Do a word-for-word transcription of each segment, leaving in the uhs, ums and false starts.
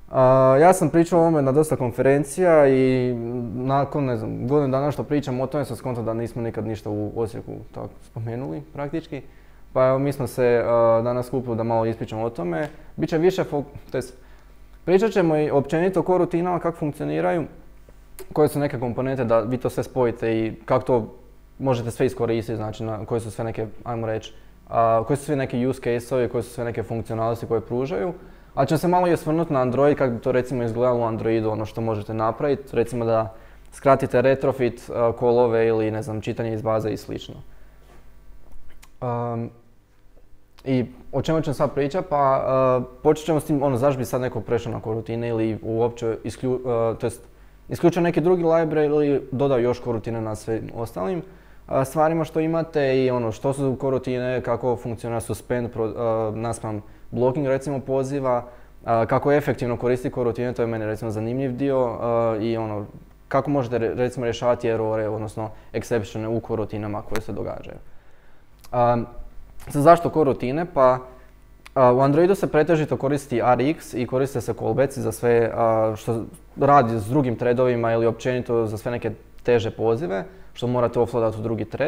Ja sam pričao o ovome na dosta konferencija i nakon, ne znam, godinu dana što pričam o tome sam skontao da nismo nikad ništa u Osijeku tako spomenuli praktički. Pa evo, mi smo se danas skupili da malo ispričamo o tome. Biće više, to jest, pričat ćemo i općenito o korutinama, kako funkcioniraju, koje su neke komponente da vi to sve spojite i kako to možete sve iskoristiti, znači na, koje su sve neke, ajmo reći, koji su sve neke use case-ovi, koje su sve neke funkcionalnosti koje pružaju. Ali ćemo se malo i osvrnuti na Android, kako bi to recimo izgledalo u Androidu, ono što možete napraviti, recimo da skratite retrofit callove ili ne znam, čitanje iz baze i slično. Um, I o čemu ćemo sad pričati? Pa uh, počet ćemo s tim, ono, zašto bi sad neko prešao na korutine ili uopće isklju, uh, to jest, isključio neki drugi library ili dodao još korutine na svim ostalim uh, stvarima što imate i ono, što su korutine, kako funkcionira suspend pro, uh, naspram blocking recimo poziva, uh, kako efektivno koristi korutine, to je meni recimo zanimljiv dio uh, i ono, kako možete recimo rješavati errore, odnosno exceptione u korutinama koje se događaju. Um, Sad zašto korutine? Pa uh, u Androidu se pretežito koristi R X i koriste se callbacks za sve uh, što radi s drugim threadovima ili općenito za sve neke teže pozive što morate offloadati u drugi thread.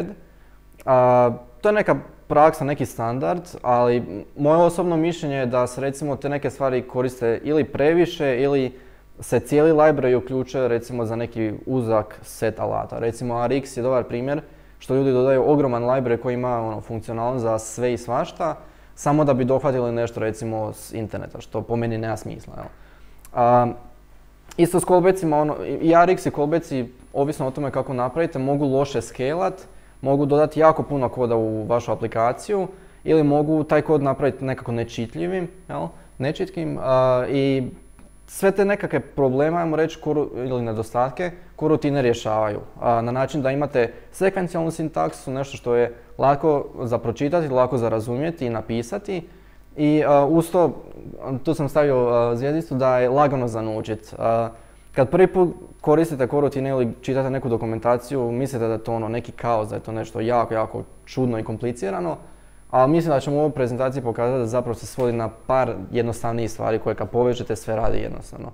Uh, to je neka praksa, neki standard, ali moje osobno mišljenje je da se recimo te neke stvari koriste ili previše ili se cijeli library uključuje recimo za neki uzak set alata. Recimo R X je dobar primjer što ljudi dodaju ogroman library koji ima ono, funkcionalnost za sve i svašta, samo da bi dohvatili nešto recimo s interneta, što po meni nema smisla. Uh, isto s callbacksima, ono, i R X i callbacksi, ovisno o tome kako napravite, mogu loše scalat, mogu dodati jako puno koda u vašu aplikaciju ili mogu taj kod napraviti nekako nečitljivim, jel? nečitkim uh, i sve te nekakve probleme, ajmo reći, ili nedostatke, korutine rješavaju. A, na način da imate sekvencijalnu sintaksu, nešto što je lako za pročitati, lako za razumjeti i napisati. I a, uz to, tu sam stavio a, zvjezdicu da je lagano za naučiti. Kad prvi put koristite korutine ili čitate neku dokumentaciju, mislite da je to ono neki kaos, da je to nešto jako, jako čudno i komplicirano. Ali mislim da ćemo u ovoj prezentaciji pokazati da zapravo se svodi na par jednostavnijih stvari koje kad povežete sve radi jednostavno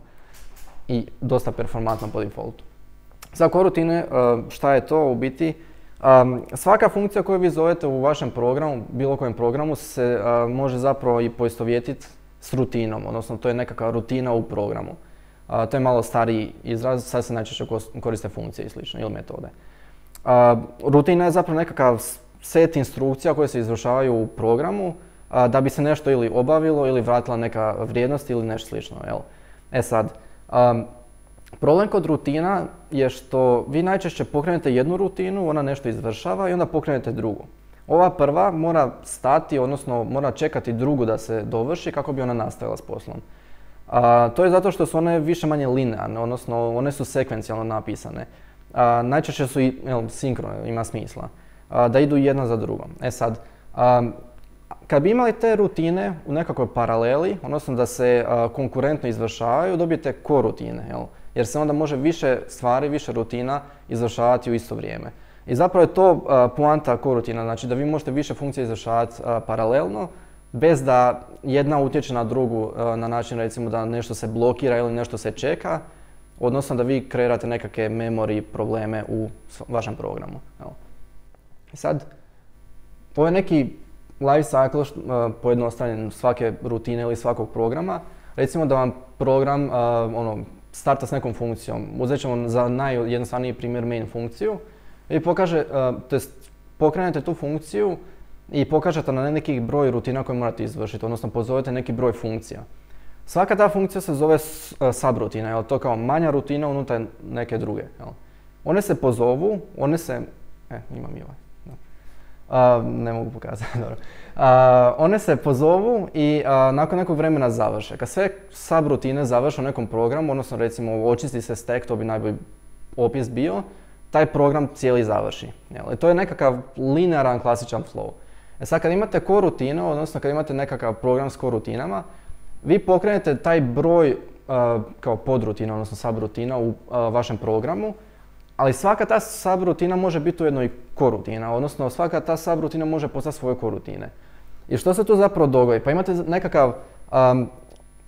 i dosta performantno po defaultu. Za korutine, šta je to u biti? Svaka funkcija koju vi zovete u vašem programu, bilo kojem programu, se može zapravo i poistovjetiti s rutinom, odnosno to je nekakva rutina u programu. To je malo stariji izraz, sad se najčešće koriste funkcije i slično, ili metode. Rutina je zapravo nekakav set instrukcija koje se izvršavaju u programu a, da bi se nešto ili obavilo ili vratila neka vrijednost ili nešto slično. Jel? E sad, um, problem kod rutina je što vi najčešće pokrenete jednu rutinu, ona nešto izvršava i onda pokrenete drugu. Ova prva mora stati, odnosno mora čekati drugu da se dovrši kako bi ona nastavila s poslom. A, to je zato što su one više manje linearne, odnosno one su sekvencijalno napisane. A, najčešće su i jel, sinkrone, ima smisla. Da idu jedna za drugom. E sad, um, kad bi imali te rutine u nekakvoj paraleli, odnosno da se uh, konkurentno izvršavaju, dobijete korutine, jel? Jer se onda može više stvari, više rutina izvršavati u isto vrijeme. I zapravo je to uh, poanta korutina, znači da vi možete više funkcija izvršavati uh, paralelno, bez da jedna utječe na drugu uh, na način recimo da nešto se blokira ili nešto se čeka, odnosno da vi kreirate nekakve memory probleme u vašem programu. Jel? Sad, ovo je neki life cycle uh, pojednostavljen svake rutine ili svakog programa. Recimo da vam program uh, ono, starta s nekom funkcijom. Uzet ćemo za najjednostavniji primjer main funkciju i pokaže, uh, to jest pokrenete tu funkciju i pokažete na neki broj rutina koje morate izvršiti, odnosno pozovete neki broj funkcija. Svaka ta funkcija se zove uh, subrutina, jel? To kao manja rutina unutar neke druge. Jel? One se pozovu, one se, e, imam i ovaj. Uh, ne mogu pokazati, dobro. Uh, one se pozovu i uh, nakon nekog vremena završe. Kad sve subrutine završe u nekom programu, odnosno recimo očisti se stack, to bi najbolji opis bio, taj program cijeli završi. Jel? I to je nekakav linearan klasičan flow. E sad kad imate korutinu, odnosno kad imate nekakav program s korutinama, vi pokrenete taj broj uh, kao podrutina, odnosno subrutina u uh, vašem programu, ali svaka ta subrutina može biti ujedno i korutina, odnosno svaka ta subrutina može postati svoje korutine. I što se tu zapravo dogodi? Pa imate nekakav um,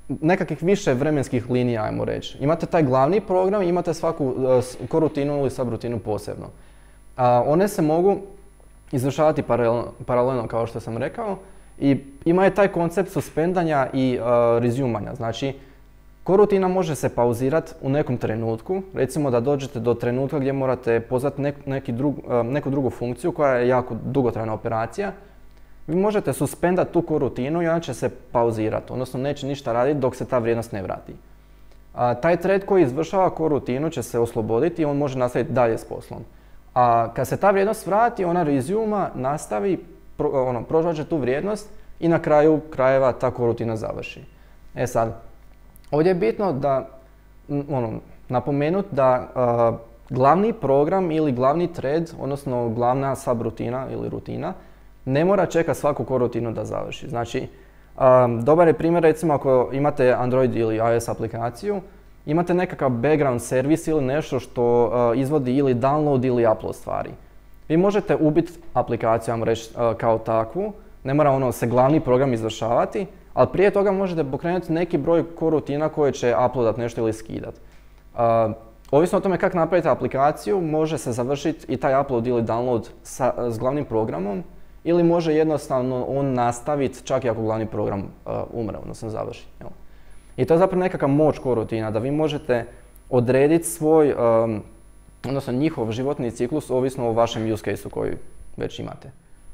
nekakvih više vremenskih linija, ajmo reći. Imate taj glavni program i imate svaku uh, korutinu ili subrutinu posebno. Uh, one se mogu izvršavati paralelno, paralelno kao što sam rekao i ima je taj koncept suspendanja i uh, rezumanja. Znači, korutina može se pauzirati u nekom trenutku, recimo da dođete do trenutka gdje morate pozvati nek, neki drug, uh, neku drugu funkciju koja je jako dugotrajna operacija. Vi možete suspendati tu korutinu i ona će se pauzirati, odnosno neće ništa raditi dok se ta vrijednost ne vrati. A, taj thread koji izvršava korutinu će se osloboditi i on može nastaviti dalje s poslom. A kad se ta vrijednost vrati, ona rezuma, nastavi, pro, ono, prožvaće tu vrijednost i na kraju krajeva ta korutina završi. E sad, ovdje je bitno da, ono, napomenuti da a, glavni program ili glavni thread, odnosno glavna subrutina ili rutina, ne mora čekati svaku korutinu da završi. Znači, um, dobar je primjer recimo ako imate Android ili iOS aplikaciju, imate nekakav background servis ili nešto što uh, izvodi ili download ili upload stvari. Vi možete ubiti aplikaciju, vam reći, uh, kao takvu, ne mora ono se glavni program izvršavati, ali prije toga možete pokrenuti neki broj korutina koje će uploadat nešto ili skidat. Uh, ovisno o tome kako napravite aplikaciju, može se završiti i taj upload ili download sa, s glavnim programom, ili može jednostavno on nastaviti čak i ako glavni program uh, umre, odnosno završi. Jel? I to je zapravo nekakva moć korutina, da vi možete odrediti svoj, um, odnosno njihov životni ciklus ovisno o vašem use case-u koji već imate.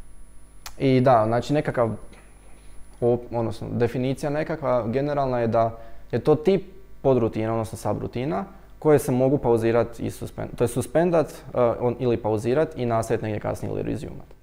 I da, znači nekakav, odnosno definicija nekakva generalna je da je to tip podrutina, odnosno subrutina, koje se mogu pauzirati i suspendati. To je suspendat uh, ili pauzirati i nastaviti negdje kasnije ili resumat.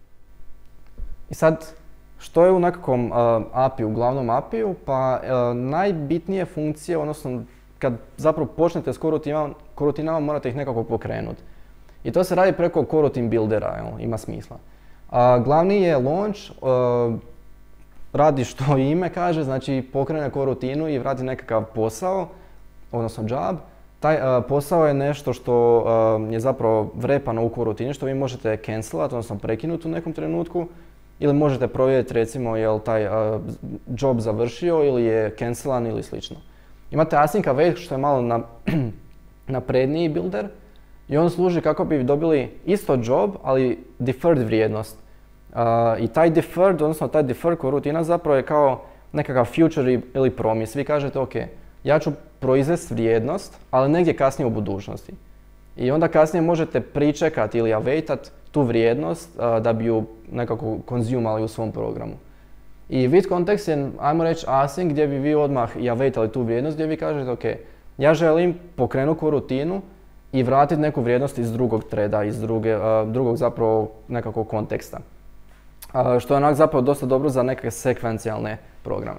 I sad, što je u nekakvom uh, A P I-u, glavnom A P I-u? Pa uh, najbitnije funkcije, odnosno kad zapravo počnete s korutinama, korutinama morate ih nekako pokrenuti. I to se radi preko coroutine buildera, jel, ima smisla. Uh, glavni je launch, uh, radi što ime kaže, znači pokrene korutinu i vrati nekakav posao, odnosno job. Taj uh, posao je nešto što uh, je zapravo vrepano u korutini, što vi možete cancelati, odnosno prekinuti u nekom trenutku. Ili možete provjeriti recimo je li taj uh, job završio ili je cancelan ili slično. Imate async await što je malo na, napredniji builder i on služi kako bi dobili isto job, ali deferred vrijednost. Uh, I taj deferred, odnosno taj deferred korutina zapravo je kao nekakav future ili promise. Vi kažete ok, ja ću proizvesti vrijednost, ali negdje kasnije u budućnosti. I onda kasnije možete pričekati ili awaitat tu vrijednost uh, da bi ju nekako konzumali u svom programu. I with context je, ajmo reći, async gdje bi vi odmah i awaitali tu vrijednost gdje vi kažete ok, ja želim pokrenuti korutinu i vratiti neku vrijednost iz drugog threada, iz druge, uh, drugog zapravo nekakvog konteksta. Uh, što je onak zapravo dosta dobro za neke sekvencijalne programe.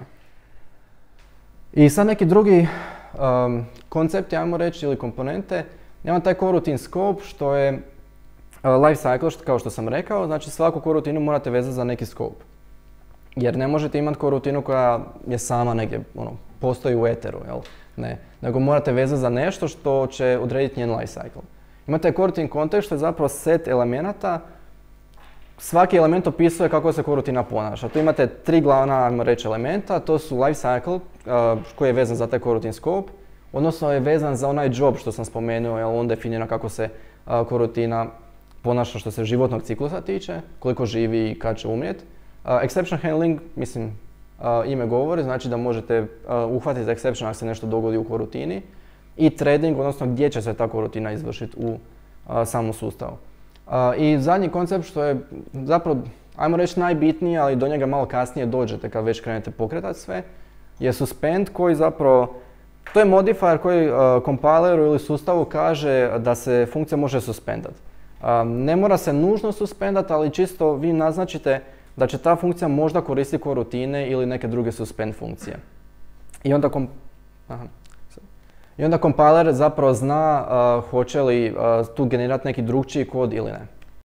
I sad neki drugi um, koncepti, ajmo reći, ili komponente, imam taj coroutine scope što je uh, life cycle, što, kao što sam rekao, znači svaku korutinu morate vezati za neki scope. Jer ne možete imati korutinu koja je sama negdje, ono, postoji u eteru, jel? Ne, nego morate vezati za nešto što će odrediti njen life cycle. Imate coroutine context što je zapravo set elemenata, svaki element opisuje kako se korutina ponaša. Tu imate tri glavna, ajmo reći, elementa, to su life cycle uh, koji je vezan za taj coroutine scope, odnosno je vezan za onaj job što sam spomenuo, jer on definira kako se uh, korutina ponaša što se životnog ciklusa tiče, koliko živi i kad će umrijeti. Uh, exception handling, mislim, uh, ime govori, znači da možete uh, uhvatiti exception ako se nešto dogodi u korutini. I threading, odnosno gdje će se ta korutina izvršiti u uh, samom sustavu. Uh, I zadnji koncept što je zapravo, ajmo reći, najbitniji, ali do njega malo kasnije dođete kad već krenete pokretati sve, je suspend koji zapravo, to je modifier koji uh, compileru ili sustavu kaže da se funkcija može suspendati. Uh, ne mora se nužno suspendati, ali čisto vi naznačite da će ta funkcija možda koristiti korutine ili neke druge suspend funkcije. I onda, kom... Aha. I onda compiler zapravo zna uh, hoće li uh, tu generirati neki drugčiji kod ili ne.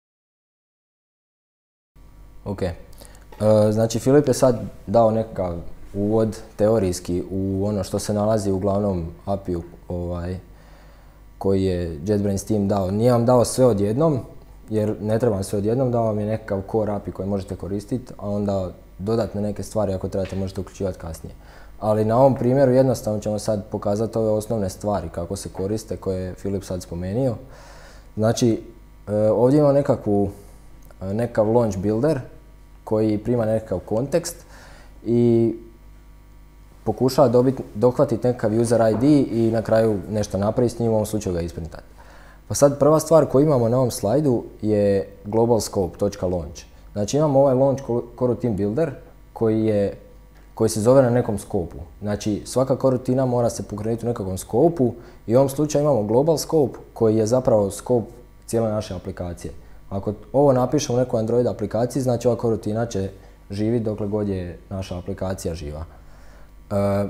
Ok. Uh, znači Filip je sad dao nekakav uvod teorijski u ono što se nalazi u glavnom A P I-u ovaj, koji je JetBrains team dao. Nije vam dao sve odjednom, jer ne treba vam sve odjednom, dao vam je nekakav core A P I koji možete koristiti, a onda dodatne neke stvari ako trebate možete uključivati kasnije. ali na ovom primjeru jednostavno ćemo sad pokazati ove osnovne stvari kako se koriste koje je Filip sad spomenuo. Znači, ovdje imamo nekakvu, nekakav launch builder koji prima nekakav kontekst i pokušava dobiti, dohvatiti nekakav user I D i na kraju nešto napraviti s njim, u ovom slučaju ga isprintati. Pa sad prva stvar koju imamo na ovom slajdu je global scope.launch. Znači imamo ovaj launch coroutine builder koji, je, koji se zove na nekom skopu. Znači svaka korutina mora se pokrenuti u nekakvom skopu i u ovom slučaju imamo global scope koji je zapravo scope cijele naše aplikacije. Ako ovo napišemo u nekoj Android aplikaciji, znači ova korutina će živjeti dokle god je naša aplikacija živa. Uh,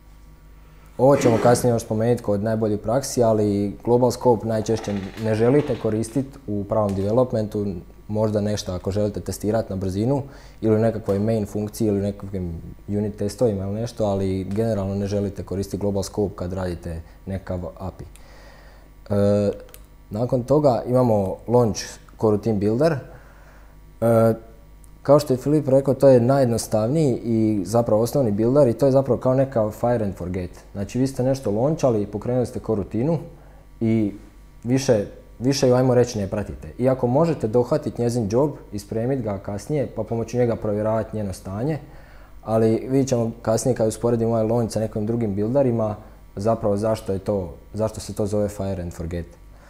ovo ćemo kasnije još spomenuti kod najboljih praksi, ali global scope najčešće ne želite koristiti u pravom developmentu, možda nešto ako želite testirati na brzinu ili u nekakvoj main funkciji ili u nekakvim unit testovima ili nešto, ali generalno ne želite koristiti global scope kad radite nekakav A P I. Uh, nakon toga imamo launch coroutine builder. Uh, Kao što je Filip rekao, to je najjednostavniji i zapravo osnovni builder i to je zapravo kao neka fire and forget. Znači vi ste nešto launchali, pokrenuli ste korutinu i više, više ju ajmo reći ne pratite. Iako možete dohvatiti njezin job i spremiti ga kasnije pa pomoću njega provjeravati njeno stanje, ali vidjet ćemo kasnije kad usporedimo ovaj launch sa nekim drugim builderima zapravo zašto, je to, zašto se to zove fire and forget.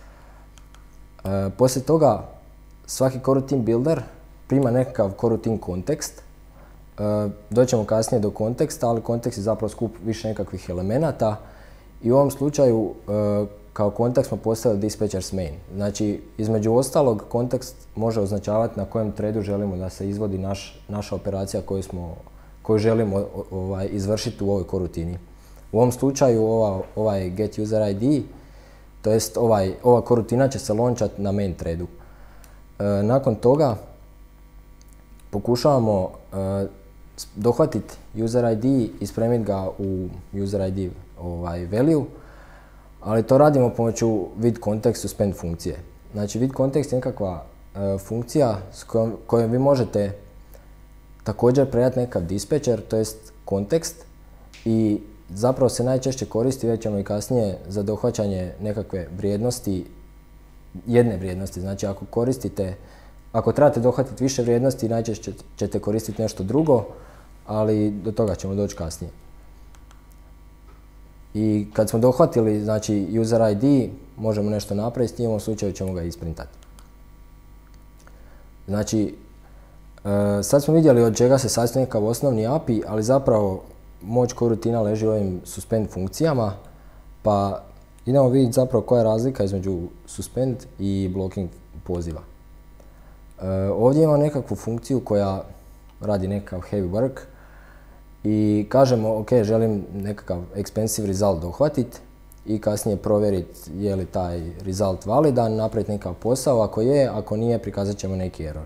E, poslije toga svaki coroutine builder prima nekakav coroutine kontekst. E, doćemo kasnije do konteksta, ali kontekst je zapravo skup više nekakvih elemenata i u ovom slučaju e, kao kontekst smo postavili dispatchers main. Znači, između ostalog, kontekst može označavati na kojem threadu želimo da se izvodi naš, naša operacija koju, smo, koju želimo ovaj, izvršiti u ovoj korutini. U ovom slučaju ova, ovaj get user I D, to jest ovaj, ova korutina će se launchati na main threadu. E, nakon toga pokušavamo uh, dohvatiti user I D i spremiti ga u user I D ovaj, value, ali to radimo pomoću vid context suspend funkcije. Znači vid context je nekakva uh, funkcija s kojom, kojom vi možete također predati nekakav dispatcher, to jest kontekst i zapravo se najčešće koristi, već ćemo i kasnije, za dohvaćanje nekakve vrijednosti, jedne vrijednosti. Znači ako koristite Ako trebate dohvatiti više vrijednosti, najčešće ćete koristiti nešto drugo, ali do toga ćemo doći kasnije. I kad smo dohvatili znači, user I D, možemo nešto napraviti, s njim u ovom slučaju ćemo ga isprintati. Znači, sad smo vidjeli od čega se sastoji nekakav osnovni A P I, ali zapravo moć korutina leži u ovim suspend funkcijama, pa idemo vidjeti zapravo koja je razlika između suspend i blocking poziva. Uh, ovdje imamo nekakvu funkciju koja radi nekakav heavy work i kažemo ok, želim nekakav expensive result dohvatiti i kasnije provjeriti je li taj result validan, napraviti nekakav posao, ako je, ako nije prikazat ćemo neki error.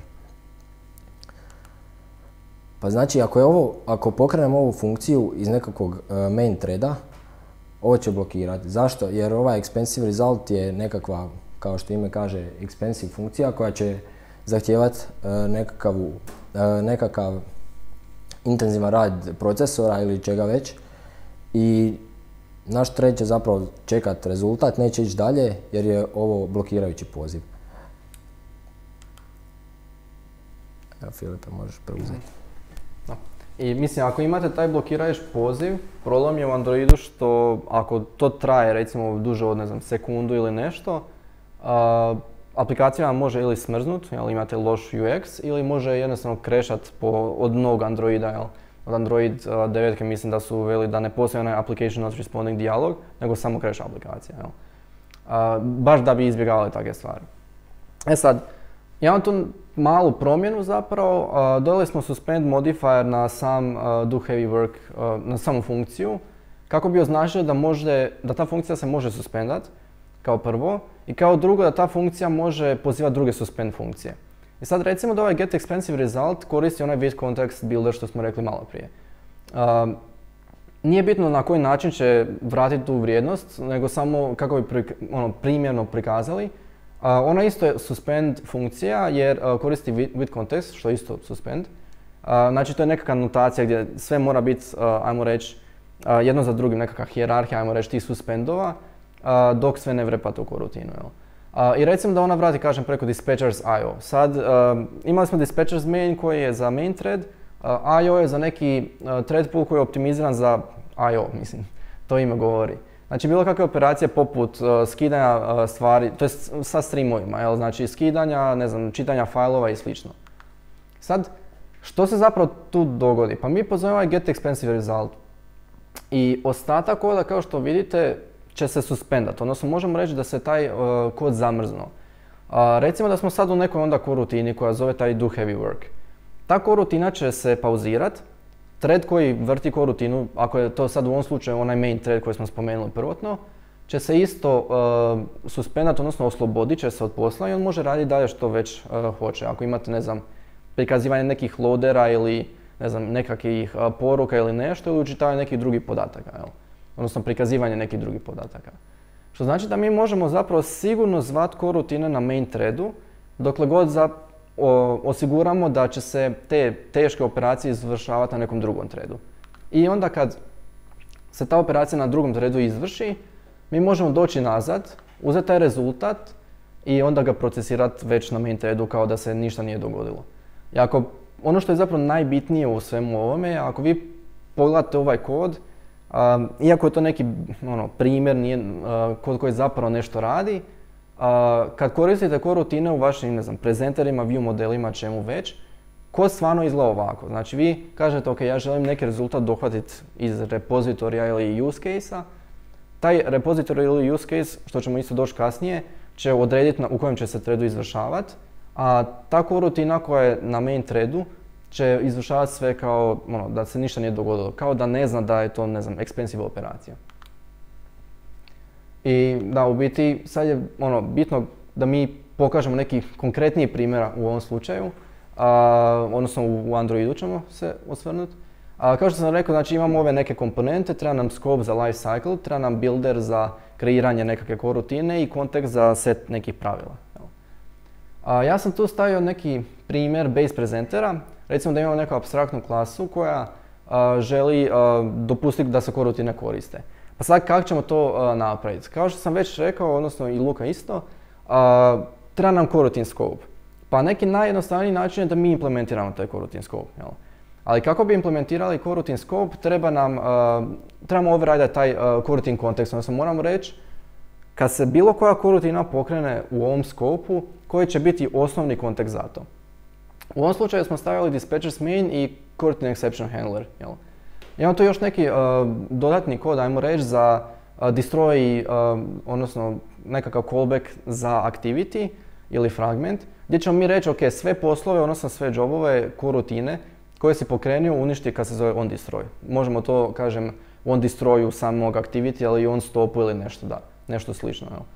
Pa znači ako, je ovo, ako pokrenemo ovu funkciju iz nekakvog uh, main threada, ovo će blokirati. Zašto? Jer ovaj expensive result je nekakva, kao što ime kaže, expensive funkcija koja će zahtijevati uh, nekakav, uh, nekakav intenzivan rad procesora ili čega već i naš thread će zapravo čekati rezultat, neće ići dalje jer je ovo blokirajući poziv. Evo Filipe, možeš preuzeti. Da. I mislim, ako imate taj blokirajući poziv, problem je u Androidu što ako to traje recimo duže od ne znam, sekundu ili nešto, uh, aplikacija vam može ili smrznut, jel imate loš U X, ili može jednostavno crashat po, od novog Androida, jel. Od Android uh, devet mislim da su uveli da ne postoji onaj application not responding dijalog, nego samo crash aplikacija, jel. Uh, baš da bi izbjegavali takve stvari. E sad, imamo tu malu promjenu zapravo, uh, dodali smo suspend modifier na sam uh, do heavy work, uh, na samu funkciju, kako bi označili da, može, da ta funkcija se može suspendat, kao prvo, i kao drugo da ta funkcija može pozivati druge suspend funkcije. I sad recimo da ovaj get expensive result koristi onaj vid context builder što smo rekli malo prije. Uh, nije bitno na koji način će vratiti tu vrijednost, nego samo kako bi pri, ono, primjerno prikazali. Uh, ona isto je suspend funkcija jer uh, koristi with context, što je isto suspend. Uh, znači to je nekakva notacija gdje sve mora biti, uh, ajmo reći, jedno za drugim nekakva hijerarhija, ajmo reći, tih suspendova, dok sve ne vrepa tu korutinu. I recimo da ona vrati, kažem, preko dispatchers i o. Sad, imali smo dispatchers main koji je za main thread, i o je za neki thread pool koji je optimiziran za i o, mislim, to ime govori. Znači, bilo kakve operacije poput uh, skidanja uh, stvari, to je sa streamovima, jel? Znači skidanja, ne znam, čitanja failova i slično. Sad, što se zapravo tu dogodi? Pa mi pozovemo ovaj get expensive result i ostatak koda, kao što vidite, će se suspendati, odnosno možemo reći da se taj uh, kod zamrznuo. Uh, recimo da smo sad u nekoj onda korutini koja zove taj do heavy work. Ta korutina će se pauzirat. Thread koji vrti korutinu, ako je to sad u ovom slučaju onaj main thread koji smo spomenuli prvotno, će se isto uh, suspendati, odnosno oslobodit će se od posla i on može raditi dalje što već uh, hoće. Ako imate, ne znam, prikazivanje nekih loadera ili, ne znam, nekakvih uh, poruka ili nešto, ili učitavanje nekih drugih podataka, jel? Odnosno prikazivanje nekih drugih podataka. Što znači da mi možemo zapravo sigurno zvat korutine na main threadu, dokle god za O, osiguramo da će se te teške operacije izvršavati na nekom drugom threadu. I onda kad se ta operacija na drugom threadu izvrši, mi možemo doći nazad, uzeti taj rezultat i onda ga procesirati već na main threadu kao da se ništa nije dogodilo. I ako, ono što je zapravo najbitnije u svemu ovome, ako vi pogledate ovaj kod, um, iako je to neki ono, primjer, nije, uh, kod koji zapravo nešto radi, Uh, kad koristite korutine u vašim, ne znam, prezenterima, view modelima, čemu već, kod stvarno izgleda ovako. Znači vi kažete, ok, ja želim neki rezultat dohvatiti iz repozitorija ili use case-a. Taj repozitorij ili use case, što ćemo isto doći kasnije, će odrediti na, u kojem će se threadu izvršavati, a ta korutina koja je na main threadu će izvršavati sve kao ono, da se ništa nije dogodilo, kao da ne zna da je to, ne znam, expensive operacija. I da, u biti sad je ono, bitno da mi pokažemo neki konkretniji primjera u ovom slučaju, a, odnosno u Androidu ćemo se osvrnuti. A, kao što sam rekao, znači imamo ove neke komponente, treba nam scope za life cycle, treba nam builder za kreiranje nekakve korutine i kontekst za set nekih pravila. A, ja sam tu stavio neki primjer base prezentera, recimo da imamo neku apstraktnu klasu koja a, želi a, dopustiti da se korutine koriste. Pa sad kako ćemo to uh, napraviti? Kao što sam već rekao, odnosno i Luka isto, uh, treba nam coroutine scope. Pa neki najjednostavniji način je da mi implementiramo taj coroutine scope. Jel? Ali kako bi implementirali coroutine scope, treba nam, uh, trebamo override taj uh, coroutine kontekst, odnosno moramo reći kad se bilo koja korutina pokrene u ovom scope-u, koji će biti osnovni kontekst za to. U ovom slučaju smo stavili dispatchers main i coroutine exception handler. Jel? Imamo tu još neki uh, dodatni kod, ajmo reći, za uh, destroy, uh, odnosno nekakav callback za activity ili fragment, gdje ćemo mi reći, ok, sve poslove, odnosno sve jobove, korutine koje si pokrenuo uništi kad se zove on destroy. Možemo to, kažem, on destroyu samog activity, ali i on stopu ili nešto, da, nešto slično. Jel?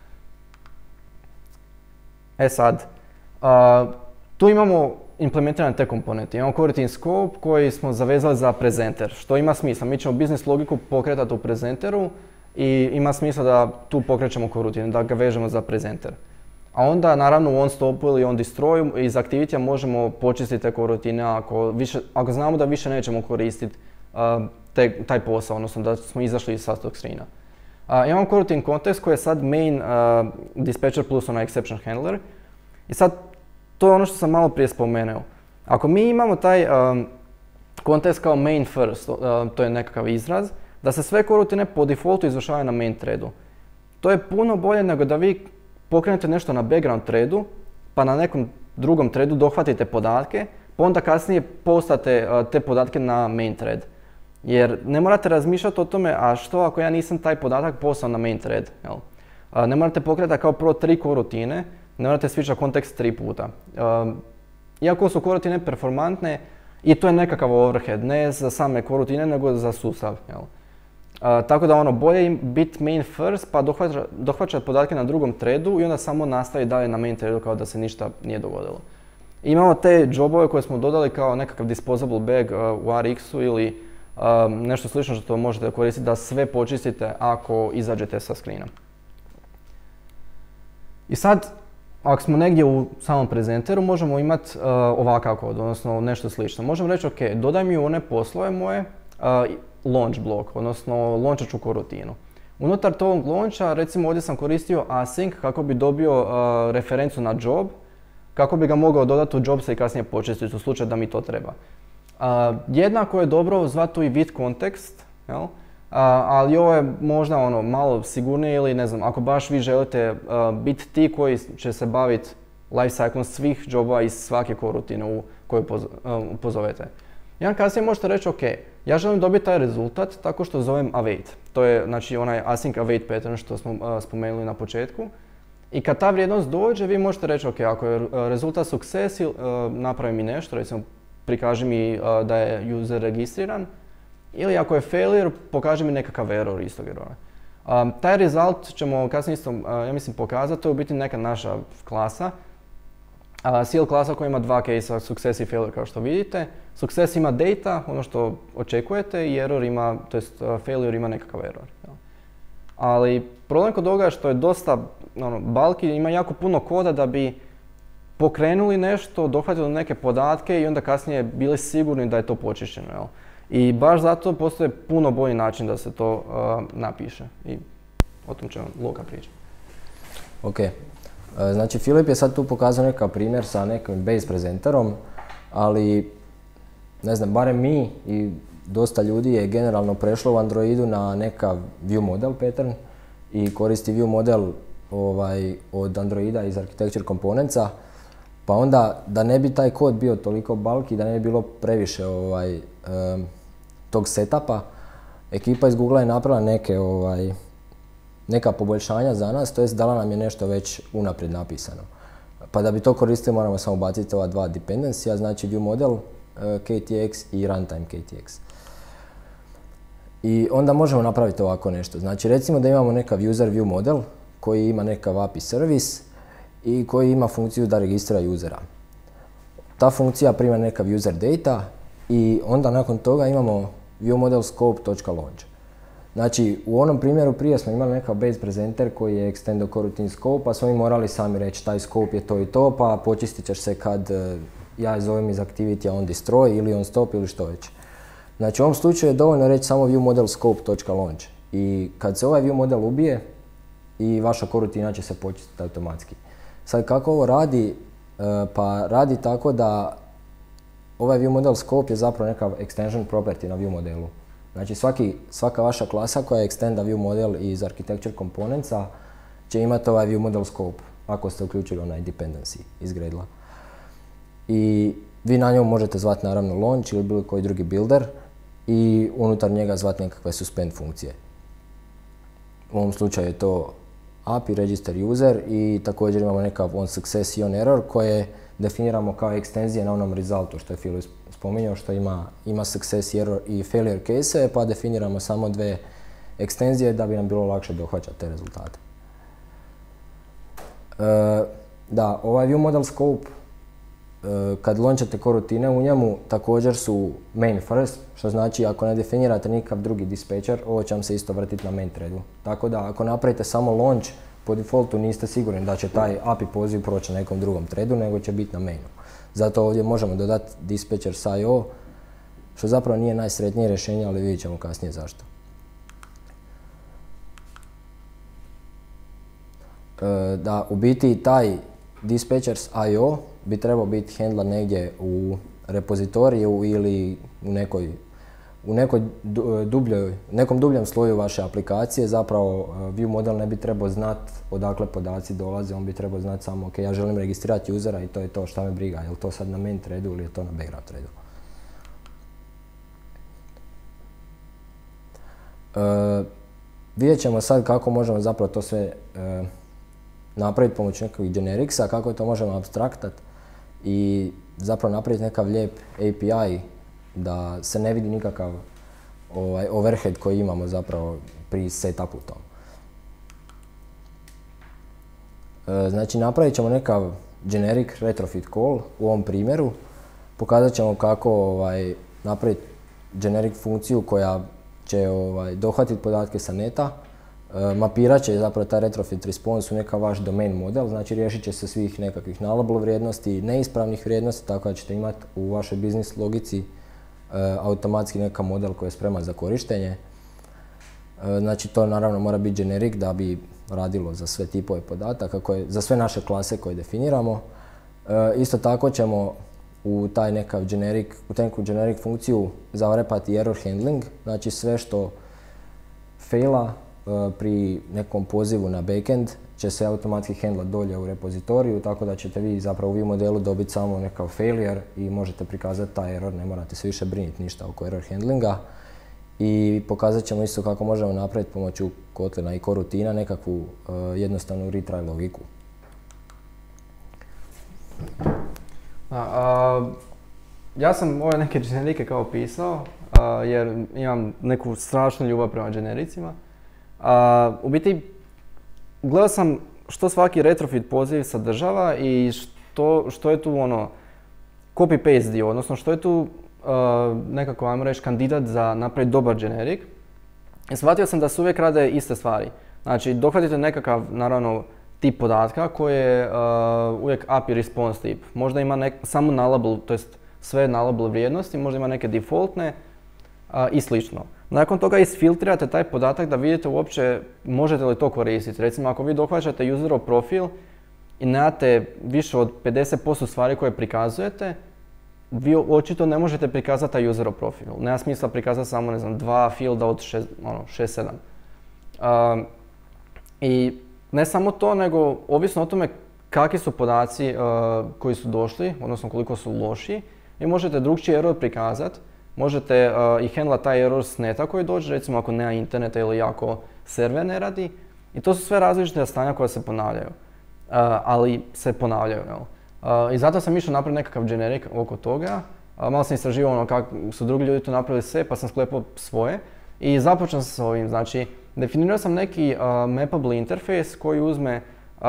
E sad, uh, tu imamo implementirane te komponente. Imamo coroutine scope koji smo zavezali za prezenter, što ima smisla. Mi ćemo business logiku pokretati u prezenteru i ima smisla da tu pokrećemo korutine, da ga vežemo za prezenter. A onda naravno u on stopu ili on destroyu iz activity možemo počistiti te korutine ako, više, ako znamo da više nećemo koristiti uh, te, taj posao, odnosno da smo izašli iz tog screena. Uh, imamo coroutine context koji je sad main uh, dispatcher plus onaj exception handler. I sad to je ono što sam malo prije spomenuo. Ako mi imamo taj um, kontekst kao main first, uh, to je nekakav izraz, da se sve korutine po defaultu izvršavaju na main threadu. To je puno bolje nego da vi pokrenete nešto na background threadu, pa na nekom drugom threadu dohvatite podatke, pa onda kasnije postate uh, te podatke na main thread. Jer ne morate razmišljati o tome, a što ako ja nisam taj podatak poslao na main thread. Jel? Uh, ne morate pokretati kao prvo tri korutine, ne morate switcha kontekst tri puta. Um, iako su korutine performantne, i to je nekakav overhead, ne za same korutine, nego za sustav. Jel? Uh, tako da ono, bolje im biti main first, pa dohvaća, dohvaćati podatke na drugom threadu i onda samo nastavi dalje na main threadu kao da se ništa nije dogodilo. I imamo te jobove koje smo dodali kao nekakav disposable bag uh, u R X-u ili um, nešto slično što možete koristiti da sve počistite ako izađete sa screena. I sad, ako smo negdje u samom prezenteru, možemo imati uh, ovakav kod, odnosno nešto slično. Možemo reći, ok, dodaj mi one poslove moje, uh, launch blok, odnosno launchaču korutinu. Unutar tog launcha, recimo ovdje sam koristio async kako bi dobio uh, referencu na job, kako bi ga mogao dodati u jobsa i kasnije počistiti u slučaju da mi to treba. Uh, jednako je dobro zvati tu i with context, jel? Uh, ali ovo je možda ono malo sigurnije ili ne znam, ako baš vi želite uh, biti ti koji će se baviti life cyclom svih jobova iz svake korutine u koju poz, uh, pozovete. Jedan kasnije možete reći, ok, ja želim dobiti taj rezultat tako što zovem await. To je znači onaj async await pattern što smo uh, spomenuli na početku. I kad ta vrijednost dođe, vi možete reći, ok, ako je rezultat success, uh, napravi mi nešto, recimo prikaži mi uh, da je user registriran, ili ako je failure, pokaži mi nekakav error istog errora. Um, taj result ćemo kasnije isto, uh, ja mislim, pokazati, to je u biti neka naša klasa. Uh, C L klasa koja ima dva case, success i failure kao što vidite. Success ima data, ono što očekujete, i error ima, to jest uh, failure ima nekakav error. Ja. Ali problem kod toga je što je dosta ono, bulky, ima jako puno koda da bi pokrenuli nešto, dohvatili neke podatke i onda kasnije bili sigurni da je to počišćeno. Jel? I baš zato postoji puno bolji način da se to uh, napiše i o tom će vam Luka pričati. Ok, znači Filip je sad tu pokazao nekakav primjer sa nekim base prezenterom, ali ne znam, barem mi i dosta ljudi je generalno prešlo u Androidu na nekav view model pattern i koristi view model ovaj, od Androida iz Architecture Componentsa, pa onda da ne bi taj kod bio toliko bulky, da ne bi bilo previše ovaj, um, tog setupa, ekipa iz Google je napravila neke, ovaj, neka poboljšanja za nas, to jest dala nam je nešto već unaprijed napisano. Pa da bi to koristili moramo samo baciti ova dva dependencija, znači view model uh, K T X i runtime K T X. I onda možemo napraviti ovako nešto. Znači recimo da imamo nekav user view model koji ima nekav A P I service i koji ima funkciju da registrira usera. Ta funkcija prima nekav user data i onda nakon toga imamo view model scope.launch. Znači u onom primjeru prije smo imali nekav base presenter koji je extendo coroutine scope, pa smo mi morali sami reći taj scope je to i to, pa počistit ćeš se kad uh, ja zovem iz activity on destroy ili on stop ili što već. Znači u ovom slučaju je dovoljno reći samo view model scope.launch i kad se ovaj view model ubije i vaša korutina će se počistiti automatski. Sad kako ovo radi? Uh, pa radi tako da ovaj view model scope je zapravo nekav extension property na view modelu. Znači svaki, svaka vaša klasa koja extenda view model iz Architecture Componentsa će imati ovaj view model scope ako ste uključili onaj dependency iz Gradle-a. I vi na njemu možete zvati naravno launch ili bilo koji drugi builder i unutar njega zvati nekakve suspend funkcije. U ovom slučaju je to A P I, register user i također imamo nekav on success i on error koje definiramo kao ekstenzije na onom resultu što je Filip spominjao, što ima, ima success error i failure case, pa definiramo samo dve ekstenzije da bi nam bilo lakše dohvaćati te rezultate. E, da, ovaj view model scope, e, kad launchate korutine u njemu, također su main first, što znači ako ne definirate nikakav drugi dispatcher, ovo će vam se isto vrtiti na main threadu. Tako da ako napravite samo launch, po defaultu niste sigurni da će taj A P I poziv proći na nekom drugom threadu, nego će biti na mainu. Zato ovdje možemo dodati dispatcher s I O, što zapravo nije najsretnije rješenje, ali vidjet ćemo kasnije zašto. E, da, u biti taj dispatcher s I O bi trebao biti handler negdje u repozitoriju ili u nekoj u nekoj dubljoj, nekom dubljem sloju vaše aplikacije. Zapravo view model ne bi trebao znati odakle podaci dolaze, on bi trebao znati samo ok, ja želim registrirati usera i to je to, šta me briga, je li to sad na main threadu ili je to na background threadu. Uh, vidjet ćemo sad kako možemo zapravo to sve uh, napraviti pomoću nekakvih genericsa, kako to možemo abstraktat i zapravo napraviti nekav lijep A P I da se ne vidi nikakav ovaj, overhead koji imamo zapravo pri setupu tom. E, znači napravit ćemo nekav generic retrofit call u ovom primjeru. Pokazat ćemo kako ovaj, napraviti generic funkciju koja će ovaj, dohvatiti podatke sa neta. E, mapirat će zapravo taj retrofit response u nekav vaš domain model, znači riješit će se svih nekakvih nullable vrijednosti, neispravnih vrijednosti, tako da ćete imati u vašoj biznis logici automatski neka model koji je spreman za korištenje. Znači to naravno mora biti generic da bi radilo za sve tipove podataka, koje, za sve naše klase koje definiramo. Isto tako ćemo u taj nekav generic, u neku generic funkciju zavrepati error handling, znači sve što faila pri nekom pozivu na backend će se automatski handlat dolje u repozitoriju, tako da ćete vi zapravo u vi modelu dobiti samo nekav failure i možete prikazati taj error, ne morate se više brinuti ništa oko error handlinga. I pokazat ćemo isto kako možemo napraviti pomoću Kotlina i korutina nekakvu uh, jednostavnu retry logiku. A, a, ja sam ove neke generike kao pisao, a, jer imam neku strašnu ljubav prema genericima. A, u biti, gledao sam što svaki retrofit poziv sadržava i što, što je tu ono copy-paste dio, odnosno što je tu Uh, nekako, ajmo reći, kandidat za napraviti dobar generik. I shvatio sam da se uvijek rade iste stvari. Znači, dohvatite nekakav, naravno, tip podatka koji je uh, uvijek A P I response tip. Možda ima nek, samo nullable, to jest sve nullable vrijednosti, možda ima neke defaultne uh, i slično. Nakon toga isfiltrirate taj podatak da vidite uopće možete li to koristiti. Recimo, ako vi dohvaćate userov profil i nemate više od pedeset posto stvari koje prikazujete, vi očito ne možete prikazati taj userov profil. Nema smisla prikazati samo, ne znam, dva fielda od šest sedam. Uh, I ne samo to, nego ovisno o tome kakvi su podaci uh, koji su došli, odnosno koliko su loši, vi možete drugčiji error prikazati, možete uh, i handlati taj error s neta koji dođe, recimo ako nema interneta ili ako server ne radi. I to su sve različite stanja koja se ponavljaju, uh, ali se ponavljaju. Jel? Uh, I zato sam išao napraviti nekakav generic oko toga. Uh, malo sam istraživao ono kako su drugi ljudi to napravili sve, pa sam sklepao svoje. I započeo sam s ovim. Znači, definirao sam neki uh, mappable interface koji uzme uh,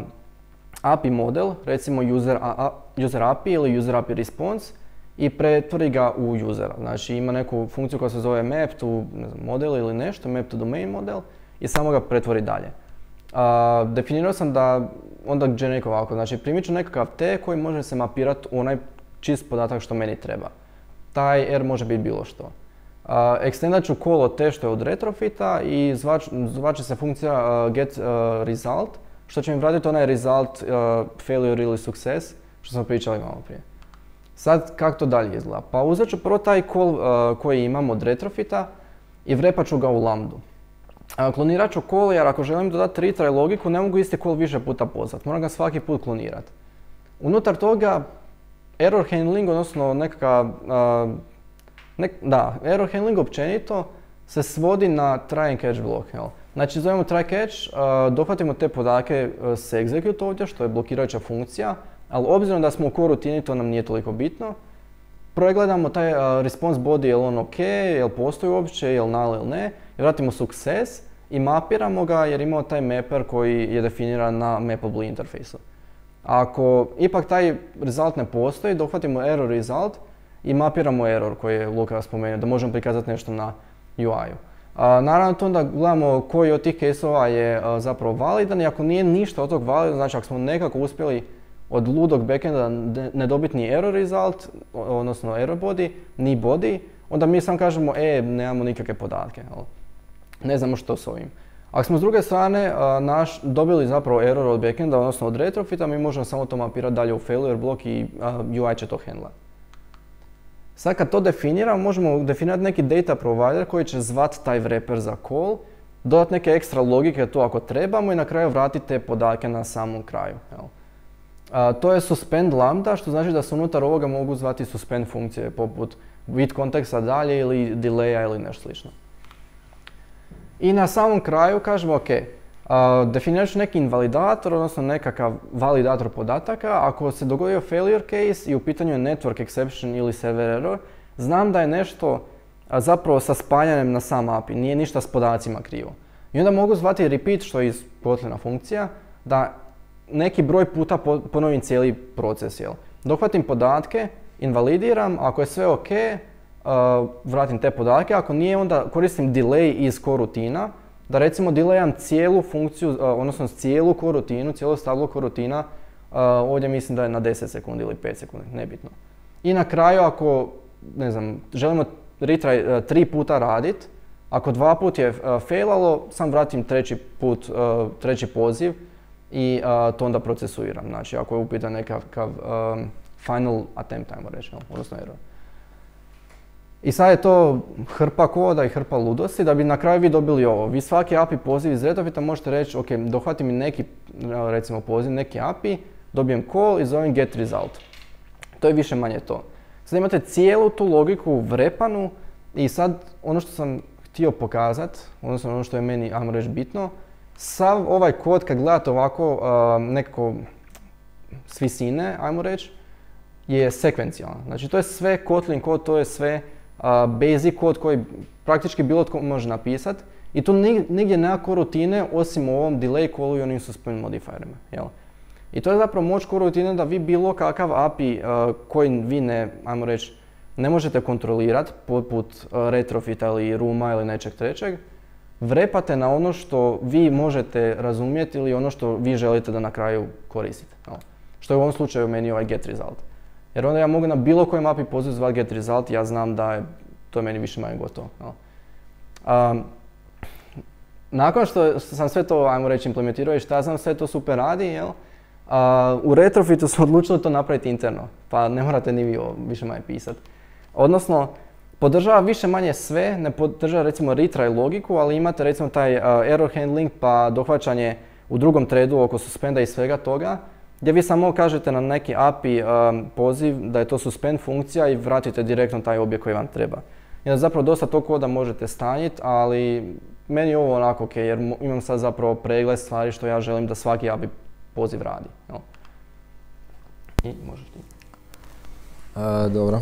A P I model, recimo user, a, user A P I ili user A P I response i pretvori ga u usera. Znači, ima neku funkciju koja se zove map to, ne znam, model ili nešto, map to domain model i samo ga pretvori dalje. Uh, definirao sam da onda generic ovako, znači primit ću nekakav T koji može se mapirati u onaj čist podatak što meni treba. Taj R može biti bilo što. Uh, extendat ću call od T što je od retrofita i zvač, zvaće se funkcija uh, get uh, result, što će mi vratiti onaj result uh, failure ili success, što smo pričali malo prije. Sad kako to dalje izgleda? Pa uzet ću prvo taj call uh, koji imam od retrofita i vrepat ću ga u lambdu. Klonirat ću call jer ako želim dodati retry logiku ne mogu isti call više puta pozvati, moram ga svaki put klonirati. Unutar toga error handling, odnosno nekakav, uh, nek, da, error handling općenito se svodi na try and catch blok. Jel? Znači zovemo try catch, uh, dohvatimo te podatke uh, s execute ovdje što je blokirajuća funkcija, ali obzirom da smo u korutini to nam nije toliko bitno. Pregledamo taj uh, response body, je li on ok, je li postoji uopće, je li null ili ne, i vratimo success i mapiramo ga jer imamo taj mapper koji je definiran na mappable interfejsu. Ako ipak taj result ne postoji, dohvatimo error result i mapiramo error koji je Luka spomenuo, da možemo prikazati nešto na U I-u. Uh, naravno to onda gledamo koji od tih case-ova je uh, zapravo validan i ako nije ništa od tog validan, znači ako smo nekako uspjeli od ludog backenda ne dobiti ni error result, odnosno error body, ni body, onda mi sam kažemo, e, nemamo nikakve podatke. Jel? Ne znamo što s ovim. Ako smo s druge strane uh, naš, dobili zapravo error od backenda, odnosno od retrofita, mi možemo samo to mapirati dalje u failure blok i uh, U I će to handla. Sad kad to definiramo, možemo definirati neki data provider koji će zvat taj wrapper za call, dodati neke ekstra logike to ako trebamo i na kraju vratiti te podatke na samom kraju. Jel? Uh, to je suspend lambda, što znači da se unutar ovoga mogu zvati suspend funkcije poput with konteksta dalje ili delaya ili nešto slično. I na samom kraju kažemo ok, uh, definirat ću neki invalidator, odnosno nekakav validator podataka. Ako se dogodio failure case i u pitanju je network exception ili server error, znam da je nešto uh, zapravo sa spajanjem na sam A P I, nije ništa s podacima krivo. I onda mogu zvati repeat, što je iz Kotlina funkcija, da neki broj puta ponovim cijeli proces. Jel? Dohvatim podatke, invalidiram, ako je sve ok, uh, vratim te podatke, ako nije onda koristim delay iz korutina, da recimo delayam cijelu funkciju, uh, odnosno cijelu korutinu, cijelu stablo korutina, uh, ovdje mislim da je na deset sekundi ili pet sekundi, nebitno. I na kraju ako ne znam, želimo retry uh, tri puta radit, ako dva put je uh, failalo, sam vratim treći put, uh, treći poziv i uh, to onda procesuiram. Znači, ako je upitan nekakav um, final attempt, ajmo reći, no, odnosno error. I sad je to hrpa koda i hrpa ludosti da bi na kraju vi dobili ovo. Vi svaki A P I poziv iz Retrofita možete reći, ok, dohvati mi neki, recimo poziv, neki A P I, dobijem call i zovem get result. To je više manje to. Sad imate cijelu tu logiku vrepanu i sad ono što sam htio pokazat, odnosno ono što je meni, ajmo reći, bitno, sav ovaj kod kad gledate ovako uh, nekako s visine, ajmo reći, je sekvencijalan. Znači to je sve Kotlin kod, to je sve uh, basic kod koji praktički bilo tko može napisat i tu nigdje nema korutine osim u ovom delay callu i onim suspend modifierima. Jel? I to je zapravo moć korutine da vi bilo kakav A P I uh, koji vi ne, ajmo reći, ne možete kontrolirati poput uh, Retrofita ili Rooma ili nečeg trećeg, vrepate na ono što vi možete razumjeti ili ono što vi želite da na kraju koristite. Jel? Što je u ovom slučaju meni ovaj get result. Jer onda ja mogu na bilo kojem A P I pozivu zvati get result, ja znam da je to meni više manje gotovo. Um, nakon što, što sam sve to, ajmo reći, implementirao i šta znam, sve to super radi, jel? Uh, u Retrofitu smo odlučili to napraviti interno, pa ne morate ni vi ovo više manje pisati. Odnosno, podržava više manje sve, ne podržava recimo retry logiku, ali imate recimo taj uh, error handling pa dohvaćanje u drugom threadu oko suspenda i svega toga, gdje vi samo kažete na neki A P I um, poziv da je to suspend funkcija i vratite direktno taj objekt koji vam treba. Jer zapravo dosta tog koda možete stanjiti, ali meni je ovo onako ok, jer imam sad zapravo pregled stvari što ja želim da svaki A P I poziv radi. No. I možeš ti. E, dobro.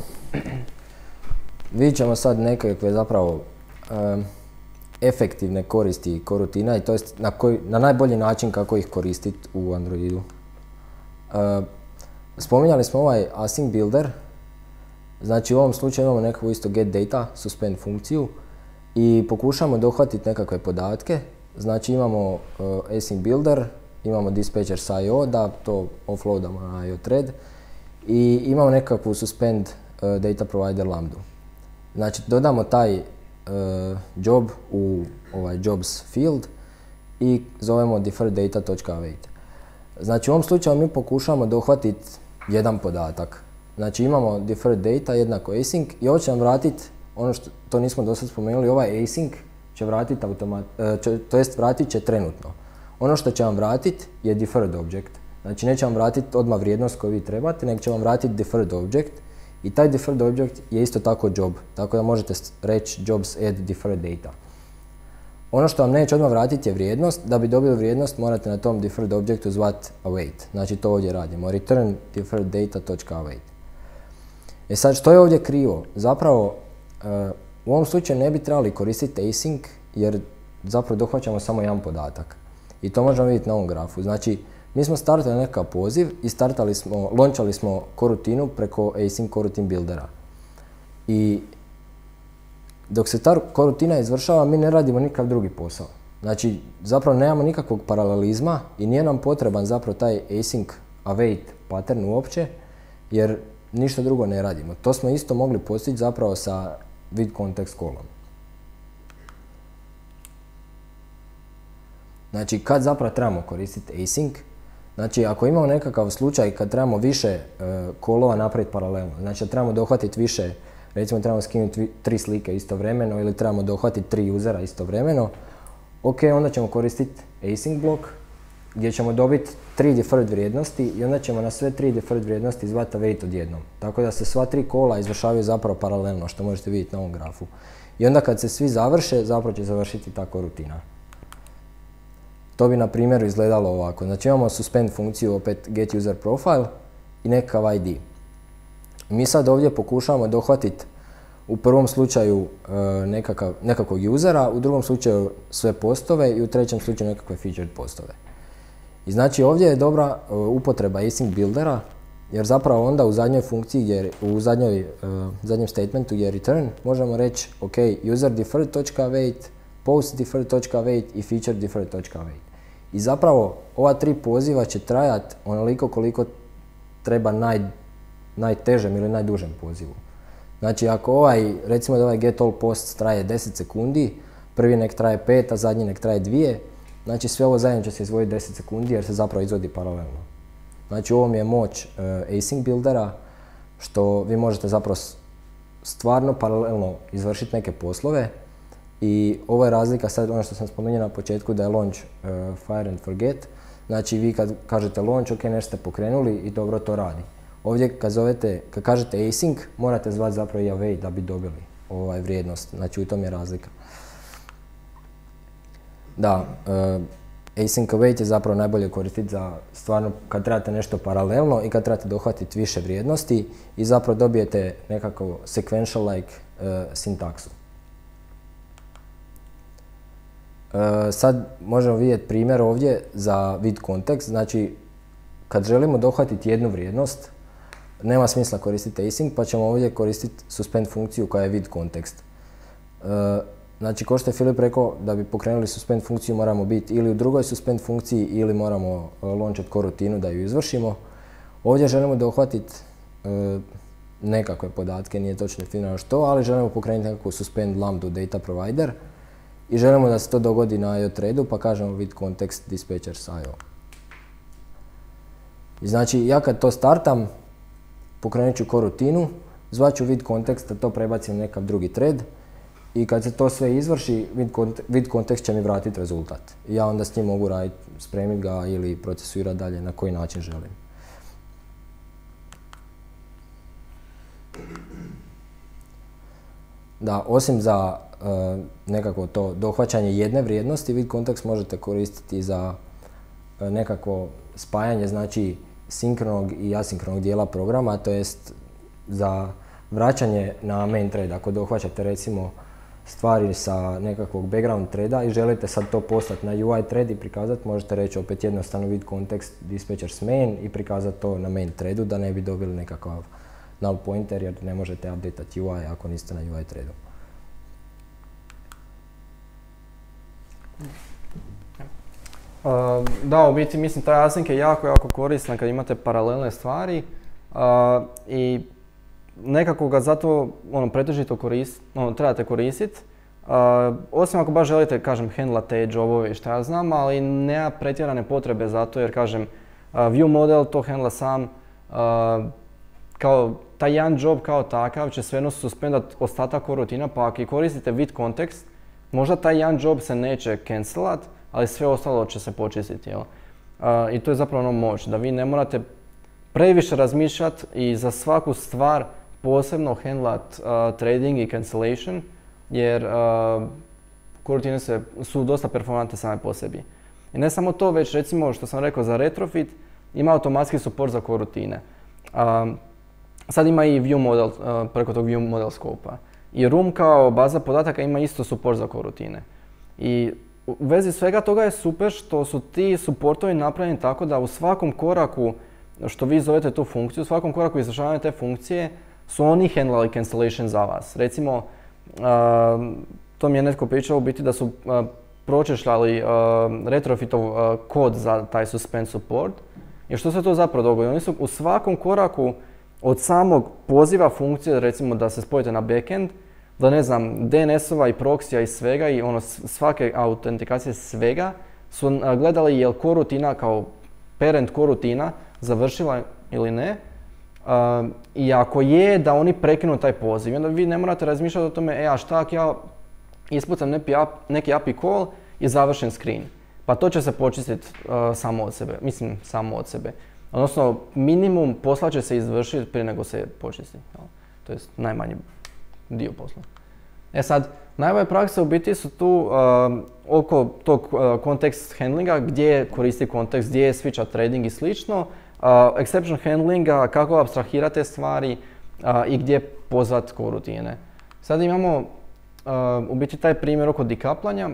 Vidjet ćemo sad nekakve zapravo um, efektivne koristi korutina i to jest na, koji, na najbolji način kako ih koristiti u Androidu. Uh, spominjali smo ovaj async builder, znači u ovom slučaju imamo nekakvu isto get data, suspend funkciju i pokušamo dohvatiti nekakve podatke, znači imamo uh, async builder, imamo dispatcher s I O da to offloadamo na I O thread i imamo nekakvu suspend uh, data provider lambdu. Znači dodamo taj uh, job u ovaj jobs field i zovemo deferreddata.await. Znači u ovom slučaju mi pokušamo dohvatiti jedan podatak. Znači imamo deferred data jednako async i ovo će nam vratiti, ono što to nismo do sad spomenuli, ovaj async će vratiti automat, to jest vratit će trenutno. Ono što će vam vratiti je deferred object. Znači neće vam vratiti odmah vrijednost koju vi trebate, nego će vam vratiti deferred object i taj deferred object je isto tako job, tako da možete reći jobs add deferred data. Ono što vam neće odmah vratiti je vrijednost, da bi dobili vrijednost morate na tom deferred objectu zvati await, znači to ovdje radimo, return deferreddata.await. E sad što je ovdje krivo? Zapravo uh, u ovom slučaju ne bi trebali koristiti async jer zapravo dohvaćamo samo jedan podatak. I to možemo vidjeti na ovom grafu. Znači mi smo startali nekakav poziv i startali smo, launchali smo korutinu preko async coroutine buildera. I dok se ta korutina izvršava, mi ne radimo nikakav drugi posao. Znači, zapravo nemamo nikakvog paralelizma i nije nam potreban zapravo taj async await pattern uopće, jer ništa drugo ne radimo. To smo isto mogli postići zapravo sa with context callom. Znači, kad zapravo trebamo koristiti async, znači ako imamo nekakav slučaj kad trebamo više callova uh, napraviti paralelno, znači trebamo dohvatiti više, recimo trebamo skinuti tri slike istovremeno ili trebamo dohvatiti tri usera istovremeno, ok, onda ćemo koristiti async blok gdje ćemo dobiti tri deferred vrijednosti i onda ćemo na sve tri deferred vrijednosti zvati await odjednom. Tako da se sva tri kola izvršavaju zapravo paralelno, što možete vidjeti na ovom grafu. I onda kad se svi završe, zapravo će završiti ta korutina. To bi na primjeru izgledalo ovako. Znači imamo suspend funkciju, opet get user profile i nekakav I D. Mi sad ovdje pokušavamo dohvatiti u prvom slučaju uh, nekakav, nekakvog usera, u drugom slučaju sve postove i u trećem slučaju nekakve featured postove. I znači ovdje je dobra uh, upotreba async buildera, jer zapravo onda u zadnjoj funkciji, jer u zadnjoj, uh, zadnjem statementu je return, možemo reći ok, user deferred.await, post deferred.await i feature deferred.await. I zapravo ova tri poziva će trajati onoliko koliko treba naj, najtežem ili najdužem pozivu. Znači ako ovaj, recimo da ovaj get all post traje deset sekundi, prvi nek traje pet, a zadnji nek traje dvije, znači sve ovo zajedno će se izvoditi deset sekundi jer se zapravo izvodi paralelno. Znači ovo mi je moć uh, async buildera, što vi možete zapravo stvarno paralelno izvršiti neke poslove. I ovo je razlika, sad ono što sam spomenuo na početku da je launch uh, fire and forget. Znači vi kad kažete launch, ok, nešto ste pokrenuli i dobro to radi. Ovdje kad zovete, kad kažete async, morate zvati zapravo i await da bi dobili ovaj vrijednost. Znači u tom je razlika. Da, uh, async await je zapravo najbolje koristiti za stvarno kad trebate nešto paralelno i kad trebate dohvatiti više vrijednosti i zapravo dobijete nekako sequential like uh, sintaksu. Uh, sad možemo vidjeti primjer ovdje za vid kontekst, znači kad želimo dohvatiti jednu vrijednost, nema smisla koristiti async pa ćemo ovdje koristiti suspend funkciju koja je vid kontekst. Uh, znači kao što je Filip rekao, da bi pokrenuli suspend funkciju moramo biti ili u drugoj suspend funkciji ili moramo uh, launchat korutinu da ju izvršimo. Ovdje želimo dohvatiti uh, nekakve podatke, nije točno definirano što, ali želimo pokrenuti nekakvu suspend lambda data provider. I želimo da se to dogodi na I O threadu, pa kažemo vid context dispatchers I O. I znači, ja kad to startam, pokrenut ću korutinu, zvaću vid context da to prebacim nekav drugi thread i kad se to sve izvrši, vid context će mi vratiti rezultat. I ja onda s njim mogu raditi, spremiti ga ili procesuirati dalje na koji način želim. Da, osim za uh, nekako to dohvaćanje jedne vrijednosti, vid kontekst možete koristiti za uh, nekako spajanje, znači sinkronog i asinkronog dijela programa, to jest za vraćanje na main thread. Ako dohvaćate recimo stvari sa nekakvog background threada i želite sad to poslati na U I thread i prikazati, možete reći opet jednostavno vid context dispatchers main i prikazati to na main threadu da ne bi dobili nekakav null pointer jer ne možete updateati U I ako niste na U I threadu. Uh, da, u biti mislim taj async je jako, jako koristan kad imate paralelne stvari uh, i nekako ga zato ono, pretežito korist, ono, trebate koristiti. Uh, osim ako baš želite, kažem, handlat te jobove i šta ja znam, ali nema pretjerane potrebe za to jer, kažem, uh, view model to handla sam. Uh, kao taj jedan job kao takav će svejedno suspendat ostatak korutina, pa ako i koristite vid kontekst, možda taj jedan job se neće cancelat, ali sve ostalo će se počistiti. Jel? Uh, I to je zapravo ono moć, da vi ne morate previše razmišljati i za svaku stvar posebno handlat uh, trading i cancellation, jer uh, korutine se, su dosta performante same po sebi. I ne samo to, već recimo što sam rekao za retrofit, ima automatski support za korutine. Uh, sad ima i view model, uh, preko tog view model scope-a. I Room kao baza podataka ima isto support za korutine. I u vezi svega toga je super što su ti supportovi napravljeni tako da u svakom koraku što vi zovete tu funkciju, u svakom koraku izvršavanja te funkcije su oni handlali cancellation za vas. Recimo, uh, to mi je netko pričao u biti da su uh, pročešljali uh, retrofitov uh, kod za taj suspend support. I što se to zapravo dogodi? Oni su u svakom koraku od samog poziva funkcije, recimo da se spojite na backend, da ne znam, D N S-ova i proksija i svega i ono svake autentikacije svega su uh, gledali je li korutina kao parent korutina završila ili ne. Uh, I ako je, da oni prekinu taj poziv. I onda vi ne morate razmišljati o tome, e a šta ako ja ispucam neki, ap, neki A P I call i završen screen. Pa to će se počistiti uh, samo od sebe, mislim samo od sebe. Odnosno, minimum posla će se izvršiti prije nego se počisti. Jel? To je najmanji dio posla. E sad, najbolje prakse u biti su tu uh, oko tog uh, kontekst handlinga, gdje koristi kontekst, gdje je switcha trading i slično. Uh, exception handlinga, kako apstrahirate stvari uh, i gdje pozvat korutine. Sad imamo uh, u biti taj primjer oko dekaplanja.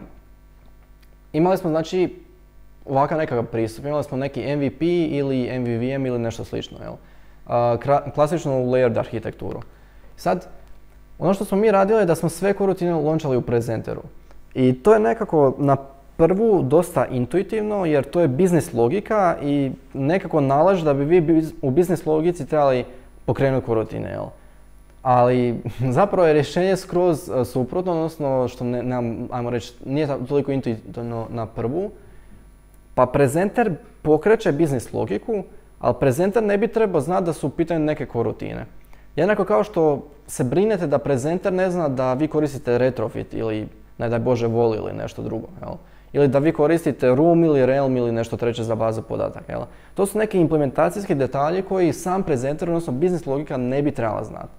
Imali smo znači ovakav nekakav pristup, imali smo neki M V P ili M V V M ili nešto slično, jel? Uh, klasičnu layered arhitekturu. Sad, ono što smo mi radili je da smo sve korutine launchali u prezenteru. I to je nekako na prvu dosta intuitivno jer to je biznis logika i nekako nalaže da bi vi u biznis logici trebali pokrenuti korutine. Jel? ali zapravo je rješenje skroz suprotno, odnosno što ne, ne, ajmo reći, nije toliko intuitivno na prvu. Pa prezenter pokreće biznis logiku, ali prezenter ne bi trebao znati da su u pitanju neke korutine. Jednako kao što se brinete da prezenter ne zna da vi koristite retrofit ili, ne daj Bože, Vol ili nešto drugo. Jel? Ili da vi koristite Room ili Realm ili nešto treće za bazu podataka. Jel? To su neki implementacijski detalji koji sam prezenter, odnosno biznis logika, ne bi trebala znati.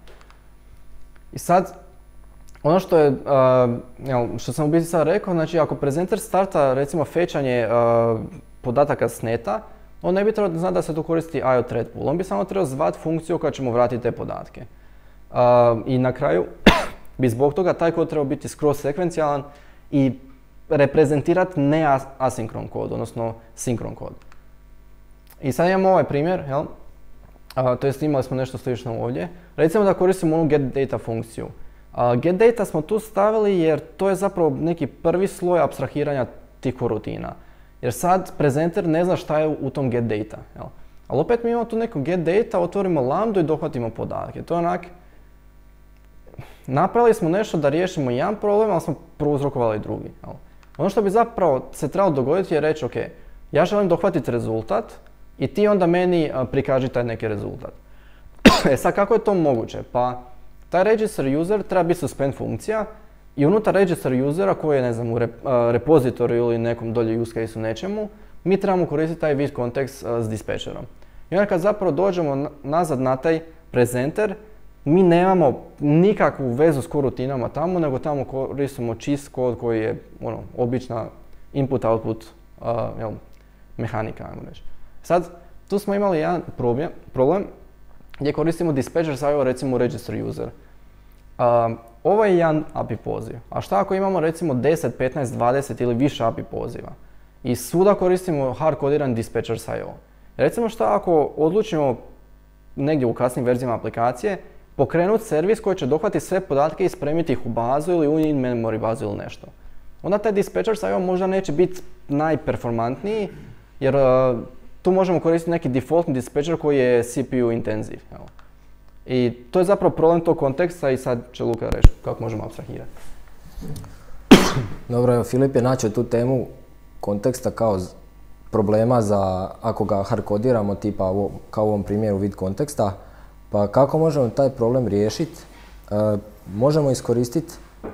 I sad, ono što je, uh, jel, što sam u biti sad rekao, znači ako prezenter starta recimo fetchanje uh, podataka s neta, on ne bi trebao znati da se tu koristi I O thread pool, on bi samo trebao zvati funkciju koja će mu vratiti te podatke. Uh, I na kraju bi zbog toga taj kod trebao biti skroz sekvencijalan i reprezentirati ne asinkron kod, odnosno sinkron kod. I sad imamo ovaj primjer, jel? Uh, to jest imali smo nešto slično ovdje. Recimo da koristimo onu getData funkciju. Uh, getData smo tu stavili jer to je zapravo neki prvi sloj apstrahiranja tih korutina. Jer sad prezenter ne zna šta je u tom getData. Jel? Ali opet mi imamo tu neko getData, otvorimo lambdu i dohvatimo podatke. To je onak, napravili smo nešto da riješimo jedan problem, ali smo prouzrokovali drugi. Jel? Ono što bi zapravo se trebalo dogoditi je reći, ok, ja želim dohvatiti rezultat i ti onda meni prikaži taj neki rezultat. E sad kako je to moguće? Pa taj register user treba biti suspend funkcija i unutar register usera koji je, ne znam, u rep, uh, repozitoriju ili nekom dolje use case-u nečemu, mi trebamo koristiti taj with context uh, s dispatcherom. I onda kad zapravo dođemo na, nazad na taj prezenter, mi nemamo nikakvu vezu s korutinama tamo, nego tamo koristimo čist kod koji je ono, obična input-output uh, jel, mehanika, ajmo reći. Sad, tu smo imali jedan problem, problem gdje koristimo dispatcher s I O recimo register user. Uh, ovo je jedan A P I poziv, a šta ako imamo recimo deset, petnaest, dvadeset ili više A P I poziva i svuda koristimo hard-kodiran dispatcher s I O. Recimo šta ako odlučimo negdje u kasnim verzijama aplikacije pokrenuti servis koji će dohvatiti sve podatke i spremiti ih u bazu ili u in-memory bazu ili nešto. Onda taj dispatcher s I O možda neće biti najperformantniji jer uh, tu možemo koristiti neki defaultni dispatcher koji je C P U intenziv. Evo. I to je zapravo problem tog konteksta i sad će Luka reći kako možemo apstrahirati. Dobro, evo Filip je načeo tu temu konteksta kao problema za ako ga hardkodiramo tipa ovo, kao u ovom primjeru vid konteksta. Pa kako možemo taj problem riješiti? E, možemo iskoristiti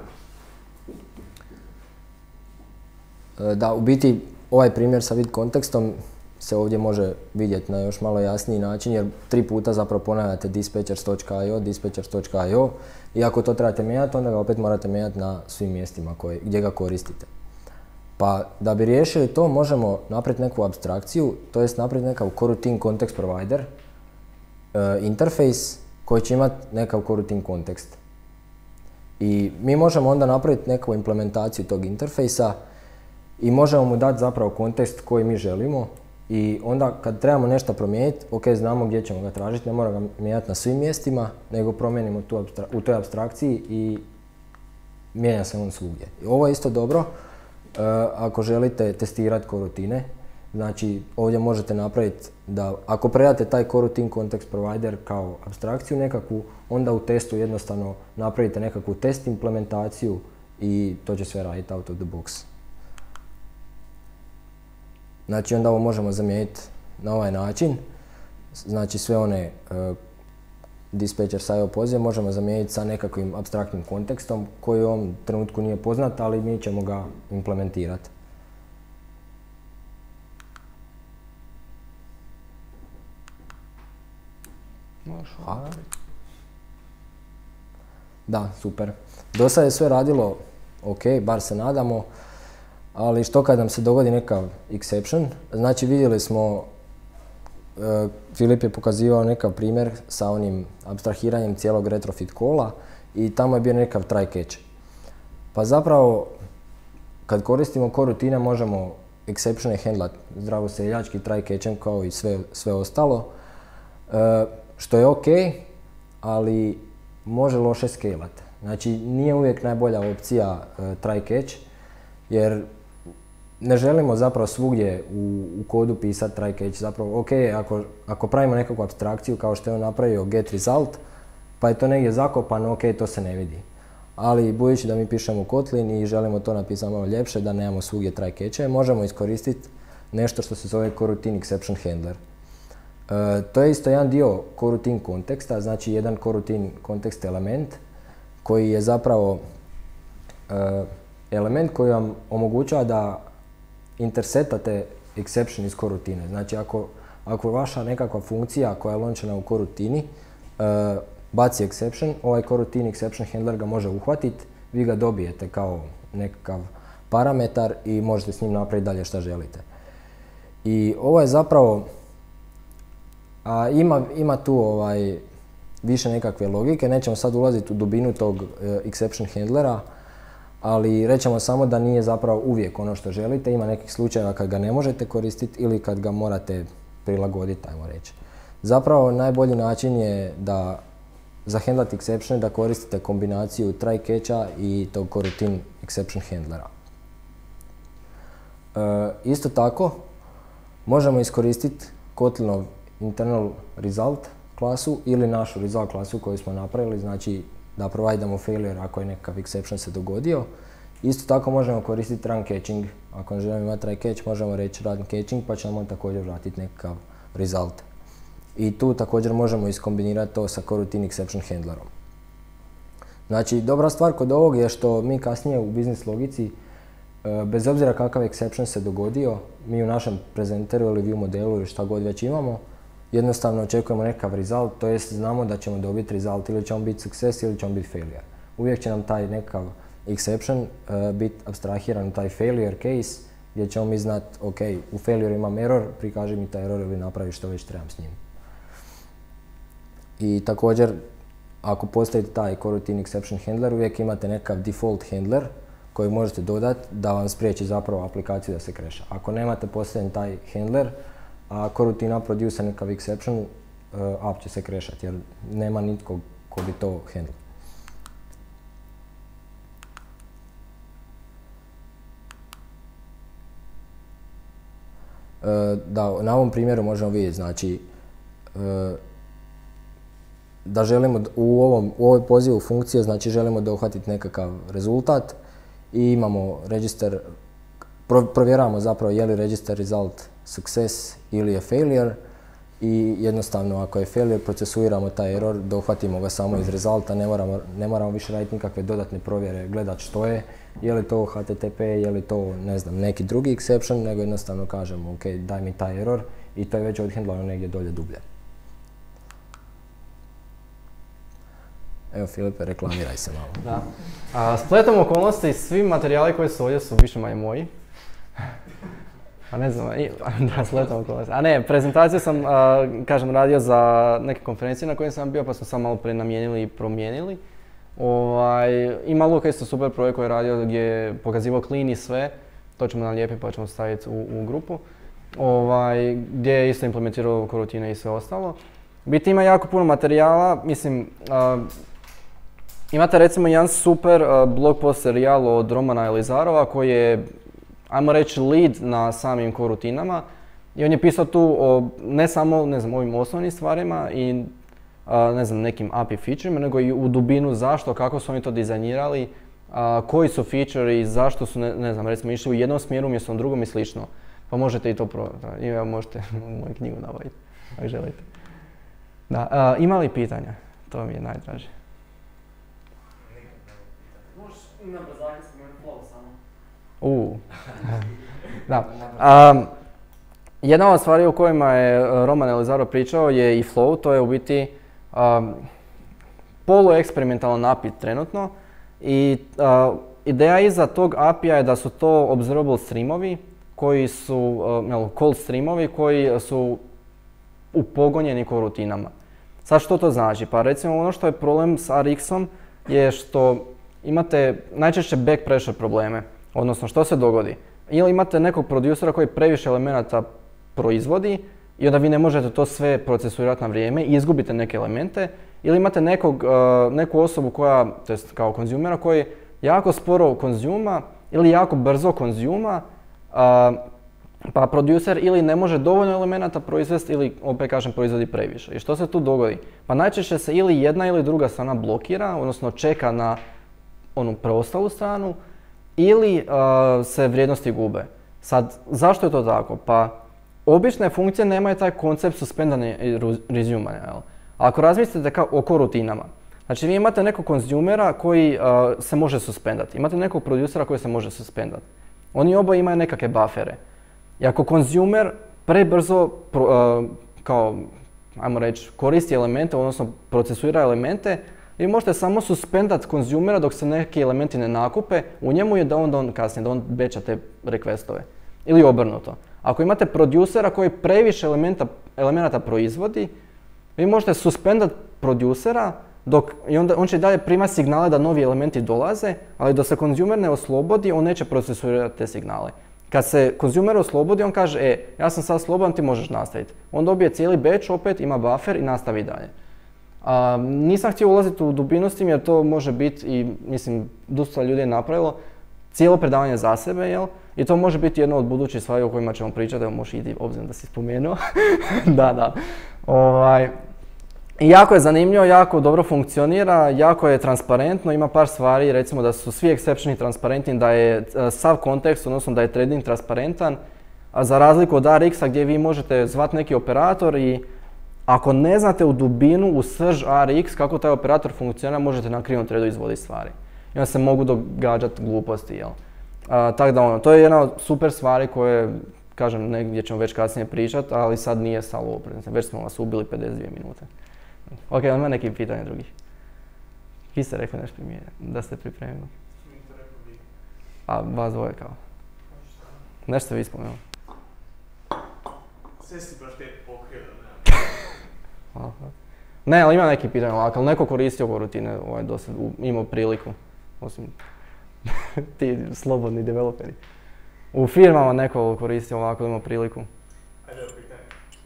e, da u biti ovaj primjer sa vid kontekstom se ovdje može vidjeti na još malo jasniji način jer tri puta zapravo ponavljate dispatchers.io, dispatchers.io i ako to trebate mijenjati onda ga opet morate mijenjati na svim mjestima koje, gdje ga koristite. Pa da bi riješili to možemo napraviti neku apstrakciju, to jest napraviti nekakav coroutine context provider, uh, interface koji će imati nekakav coroutine kontekst. I mi možemo onda napraviti neku implementaciju tog interfejsa i možemo mu dati zapravo kontekst koji mi želimo i onda kad trebamo nešto promijeniti, ok, znamo gdje ćemo ga tražiti, ne moramo ga mijenjati na svim mjestima, nego promijenimo tu u toj apstrakciji i mijenja se on svugdje. I ovo je isto dobro uh, ako želite testirati korutine. Znači ovdje možete napraviti da ako predate taj coroutine context provider kao apstrakciju nekakvu, onda u testu jednostavno napravite nekakvu test implementaciju i to će sve raditi out of the box. Znači onda ovo možemo zamijeniti na ovaj način. Znači sve one uh, dispatcher s I O pozive možemo zamijeniti sa nekakvim apstraktnim kontekstom koji u ovom trenutku nije poznat, ali mi ćemo ga implementirati. Da, super. Do sada je sve radilo ok, bar se nadamo, ali što kad nam se dogodi nekav exception, znači vidjeli smo, uh, Filip je pokazivao nekav primjer sa onim abstrahiranjem cijelog retrofit calla i tamo je bio nekav try catch. Pa zapravo, kad koristimo korutine možemo exceptione handlat zdravo seljački try catchem kao i sve, sve ostalo. Uh, što je ok, ali može loše scalat. Znači nije uvijek najbolja opcija uh, try catch, jer ne želimo zapravo svugdje u, u kodu pisati try catch. Zapravo ok, ako, ako pravimo nekakvu apstrakciju kao što je on napravio get result, pa pa je to negdje zakopano, ok, to se ne vidi. Ali budući da mi pišemo Kotlin i želimo to napisati malo ljepše, da nemamo svugdje try catch-e, možemo iskoristiti nešto što se zove coroutine exception handler. E, to je isto jedan dio coroutine konteksta, znači jedan coroutine kontekst element koji je zapravo e, element koji vam omogućava da intersetate exception iz coroutine. Znači ako, ako vaša nekakva funkcija koja je launchena u coroutini e, baci exception, ovaj coroutine exception handler ga može uhvatiti, vi ga dobijete kao nekakav parametar i možete s njim napraviti dalje šta želite. I ovo je zapravo, a ima, ima tu ovaj, više nekakve logike, nećemo sad ulaziti u dubinu tog e, exception handlera, ali rećemo samo da nije zapravo uvijek ono što želite, ima nekih slučajeva kad ga ne možete koristiti ili kad ga morate prilagoditi, ajmo reći. Zapravo najbolji način je da za handlati exception da koristite kombinaciju try catch-a i tog coroutine exception handlera. E, isto tako, možemo iskoristiti Kotlinov internal result klasu ili našu result klasu koju smo napravili, znači da providamo failure ako je nekakav exception se dogodio. Isto tako možemo koristiti run catching. Ako ne želimo imati try catch, možemo reći run catching pa ćemo također vratiti nekakav result. I tu također možemo iskombinirati to sa coroutine exception handlerom. Znači, dobra stvar kod ovog je što mi kasnije u business logici, bez obzira kakav exception se dogodio, mi u našem prezenteru ili view modelu ili šta god već imamo, jednostavno očekujemo nekakav result, to jest znamo da ćemo dobiti result ili će on biti success ili će on biti failure. Uvijek će nam taj nekakav exception uh, biti abstrahiran u taj failure case gdje ćemo mi znati, ok, u failure imam error, prikaži mi taj error ili napravi što već trebam s njim. I također, ako postavite taj coroutine exception handler, uvijek imate nekakav default handler koji možete dodati da vam spriječi zapravo aplikaciju da se kreša. Ako nemate postavljen taj handler, a coroutine produce nekakav exception, uh, app će se krešati jer nema nitko ko bi to handlao. Uh, da, na ovom primjeru možemo vidjeti, znači, uh, da želimo u, ovom, u ovoj pozivu funkcije, znači želimo da uhvatiti nekakav rezultat i imamo register, provjeravamo zapravo je li register result success ili je failure i jednostavno ako je failure procesuiramo taj error, dohvatimo ga samo iz rezulta, ne moramo, ne moramo više raditi nikakve dodatne provjere, gledati što je, je li to H T T P, je li to ne znam, neki drugi exception, nego jednostavno kažemo ok, daj mi taj error i to je već odhendlano negdje dolje dublje. Evo Filipe, reklamiraj se malo. Da. A, spletom okolnosti, svi materijali koji su ovdje su više manje moji. A ne znam, i, da, spletom okolnosti. A ne, prezentaciju sam, a, kažem, radio za neke konferencije na kojim sam bio, pa smo samo malo prenamijenili i promijenili. Ovaj, ima Luka isto super projekt koji je radio gdje je pokazivao clean i sve. To ćemo nalijepiti pa ćemo staviti u, u grupu. Ovaj, gdje je isto implementirao coroutine i sve ostalo. Biti ima jako puno materijala, mislim, a, imate recimo jedan super uh, blog post serijal od Romana Elizarova koji je, ajmo reći, lead na samim coroutine-ama i on je pisao tu o ne samo, ne znam, ovim osnovnim stvarima i uh, ne znam, nekim A P I feature-ima, nego i u dubinu zašto, kako su oni to dizajnirali, uh, koji su feature i zašto su, ne, ne znam, recimo išli u jednom smjeru umjesto u drugom i slično. Pa možete i to provjeriti, i evo možete moju knjigu nabaviti, ako želite. Da, uh, ima li pitanja? To mi je najdraže. Na brzanje sam imao flow samo. Uuu. Da. Um, jedna od stvari o kojima je Roman Elizaro pričao je i flow, to je u biti um, polueksperimentalan A P I trenutno i uh, ideja iza tog A P I-a je da su to observable streamovi koji su, uh, cold streamovi koji su upogonjeni coroutine-ama. Sad što to znači? Pa recimo ono što je problem s R X-om je što imate najčešće back pressure probleme, odnosno što se dogodi? Ili imate nekog producera koji previše elemenata proizvodi i onda vi ne možete to sve procesuirati na vrijeme i izgubite neke elemente, ili imate nekog, uh, neku osobu koja, to jest kao konzumera, koji jako sporo konzuma ili jako brzo konzuma uh, Pa producer ili ne može dovoljno elemenata proizvesti ili opet kažem proizvodi previše. I što se tu dogodi? Pa najčešće se ili jedna ili druga strana blokira, odnosno čeka na onu preostalu stranu ili uh, se vrijednosti gube. Sad, zašto je to tako? Pa obične funkcije nemaju taj koncept suspendanja i resumanja. Jel? Ako razmislite kao o korutinama, znači vi imate nekog konzumera koji uh, se može suspendati, imate nekog producera koji se može suspendati. Oni oboje imaju nekakve buffere. I ako konzumer prebrzo pro, uh, kao, ajmo reći, koristi elemente, odnosno procesuira elemente, vi možete samo suspendat konzumera dok se neki elementi ne nakupe u njemu je da onda on kasnije, da on beča te requestove. Ili obrnuto. Ako imate producera koji previše elementa, elemenata proizvodi, vi možete suspendat producera dok, i onda on će dalje primati signale da novi elementi dolaze, ali dok se konzumer ne oslobodi, on neće procesuirati te signale. Kad se konzumer oslobodi, on kaže, e, ja sam sad slobodan, ti možeš nastaviti. On dobije cijeli batch opet, ima buffer i nastavi dalje. A, nisam htio ulaziti u dubinu s tim jer to može biti i, mislim, dosta ljudi je napravilo cijelo predavanje za sebe, jel? I to može biti jedno od budućih stvari o kojima ćemo pričati, evo možeš idi obzirom da si spomenuo. da, da. Ovaj, jako je zanimljivo, jako dobro funkcionira, jako je transparentno, ima par stvari, recimo da su svi exceptioni transparentni, da je sav kontekst, odnosno da je trading transparentan, a za razliku od R X-a gdje vi možete zvati neki operator i ako ne znate u dubinu, u srž R X kako taj operator funkcionira, možete na krivom tradu izvoditi stvari. I onda se mogu događati gluposti, jel? A, tako da ono, to je jedna od super stvari koje, kažem, negdje ćemo već kasnije pričati, ali sad nije stalo ovo, već smo vas ubili pedeset dvije minute. Ok, ima neki pitanje drugih. Vi ste rekli nešto mi je, da ste pripremili. A vas dvoje kao? Nešto ste vi spomenuli. Sve si baš te pokrio, ne? Ne, ali ima neki pitanje ovako, ali neko koristio korutine, ovaj, dosad imao priliku, osim ti slobodni developeri. U firmama neko koristio ovako, imao priliku. Ajde, evo pitanje.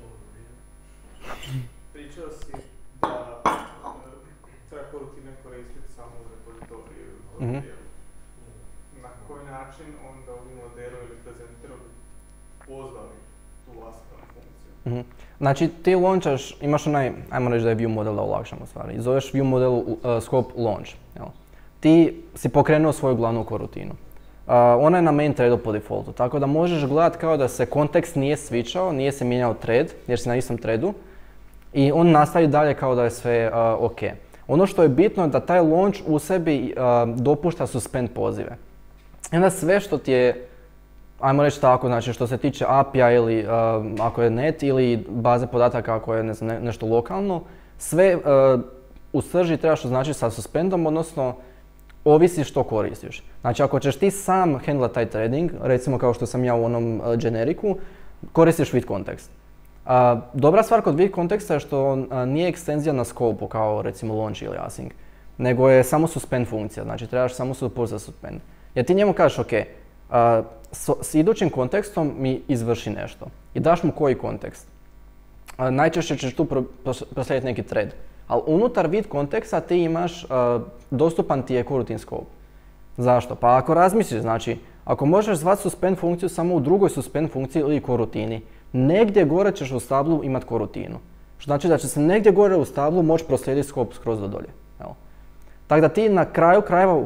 Pričao si da treba korutine koristiti samo u repozitoriju ili mm-hmm. Na koji način onda u moderu ili prezenteru pozvali tu vlastnu funkciju? Mm-hmm. Znači ti launchaš, imaš onaj, ajmo reći da je view model da olakšamo stvari, i zoveš view model uh, scope launch. Jel? Ti si pokrenuo svoju glavnu korutinu. Uh, ona je na main threadu po defaultu, tako da možeš gledati kao da se kontekst nije switchao, nije se mijenjao thread, jer si na istom threadu i on nastavi dalje kao da je sve uh, ok. Ono što je bitno je da taj launch u sebi uh, dopušta suspend pozive. I onda sve što ti je, ajmo reći tako, znači što se tiče A P I ili uh, ako je net ili baze podataka ako je ne znam, ne, nešto lokalno, sve uh, u srži trebaš označiti sa suspendom, odnosno ovisi što koristiš. Znači ako ćeš ti sam handlat taj trading, recimo kao što sam ja u onom uh, generiku, koristiš with context. Uh, dobra stvar kod with konteksta je što on uh, nije ekstenzija na scope kao recimo launch ili async, nego je samo suspend funkcija, znači trebaš samo support za suspend. Jer ti njemu kažeš ok, uh, so, s idućim kontekstom mi izvrši nešto i daš mu koji kontekst. Uh, najčešće ćeš tu pro, proslijediti neki thread, ali unutar with konteksta ti imaš uh, dostupan ti je coroutine scope. Zašto? Pa ako razmisliš, znači ako možeš zvati suspend funkciju samo u drugoj suspend funkciji ili korutini, negdje gore ćeš u stablu imati korutinu. Što znači da će se negdje gore u stablu moći proslijediti scope skroz do dolje. Evo. Tako da ti na kraju krajeva,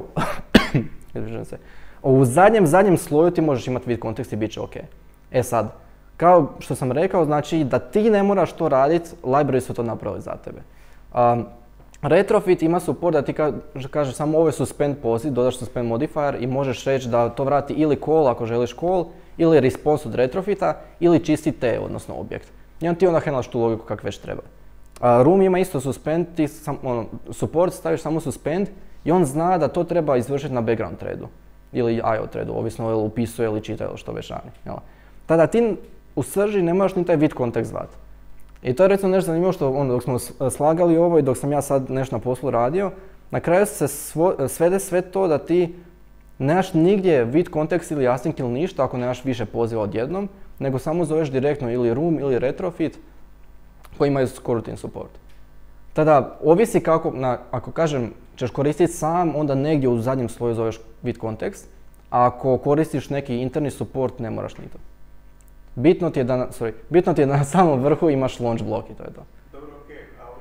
se, u zadnjem zadnjem sloju ti možeš imati with kontekst i bit će ok. E sad, kao što sam rekao, znači da ti ne moraš to raditi, library su to napravili za tebe. Um, Retrofit ima support da ti ka, kaže samo ovo je suspend posit, dodaš suspend modifier i možeš reći da to vrati ili call ako želiš call, ili response od retrofita, ili čisti T, odnosno objekt. I on ti onda handlaš tu logiku kak već treba. Uh, Room ima isto suspend, ti sam, ono, support staviš samo suspend i on zna da to treba izvršiti na background threadu ili I O threadu, ovisno ili upisuje ili čita ili što već radi. Jel? Tada ti u srži ne moraš ni taj with kontekst zvati. I to je recimo nešto zanimljivo što ono, dok smo slagali ovo i dok sam ja sad nešto na poslu radio, na kraju se svo, svede sve to da ti nemaš nigdje with kontekst ili async ili ništa ako nemaš više poziva odjednom, nego samo zoveš direktno ili room ili retrofit koji imaju coroutine support. Tada ovisi kako, na, ako kažem ćeš koristiti sam, onda negdje u zadnjem sloju zoveš with kontekst, a ako koristiš neki interni support ne moraš ni to. Bitno ti je da na, sorry, bitno ti je da na samom vrhu imaš launch blok i to je to. Dobro, okej, ali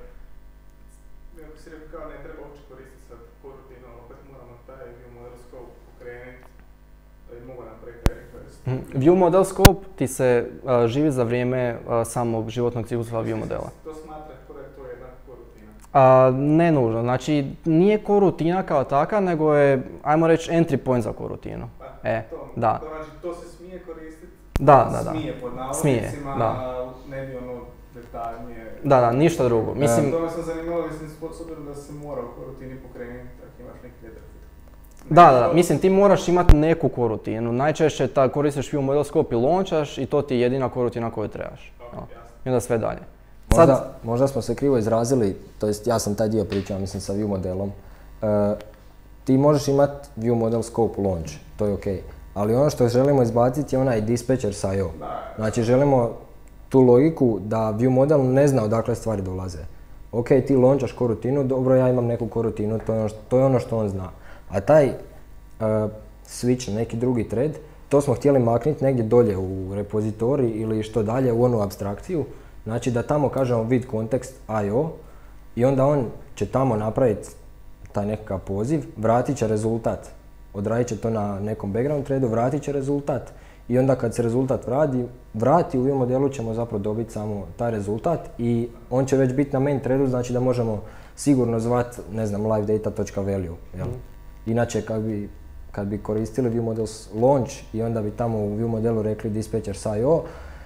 kako si rekao, kao ne treba uopće koristiti sad korutinu, opet moramo taj view model scope pokrenuti da bi mogu napraviti taj request. Mm, View model scope ti se uh, živi za vrijeme uh, samog životnog ciklusa view modela. To smatra da je to jedna korutina? A, ne nužno, znači nije korutina kao taka, nego je, ajmo reći, entry point za korutinu. Pa, E, to, da. To znači, to se smije koristiti? Da, da, da. Smije pod Smije, navodnicima, da. a ne bi ono detaljnije... Da, da, ništa drugo. Mislim, To me sam zanimalo, mislim, s obzirom da se mora u korutini pokrenuti, tako imaš neki detektiv. da, da, da, mislim ti moraš imati neku korutinu. Najčešće ta, koristiš view model scope i launchaš i to ti je jedina korutina koju trebaš. Ok, No. jasno. I onda sve dalje. Možda, Sad, možda smo se krivo izrazili, to jest ja sam taj dio pričao, mislim, sa view modelom. E, ti možeš imati view model scope launch, to je ok. Ali ono što želimo izbaciti je onaj dispatcher s I O. Da, Znači želimo tu logiku da view model ne zna odakle stvari dolaze. Ok, ti launchaš korutinu, dobro, ja imam neku korutinu, to je ono što, to je ono što on zna. A taj uh, switch, neki drugi thread, to smo htjeli maknuti negdje dolje u repozitorij ili što dalje u onu abstrakciju. Znači da tamo kažemo vid kontekst I O i onda on će tamo napraviti taj nekakav poziv, vratit će rezultat. Odradit će to na nekom background threadu, vratit će rezultat i onda kad se rezultat vrati, vrati u view modelu ćemo zapravo dobiti samo taj rezultat i on će već biti na main threadu, znači da možemo sigurno zvat, ne znam, livedata.value. Jel? Inače kad bi, kad bi koristili view models launch i onda bi tamo u view modelu rekli dispatcher s I O,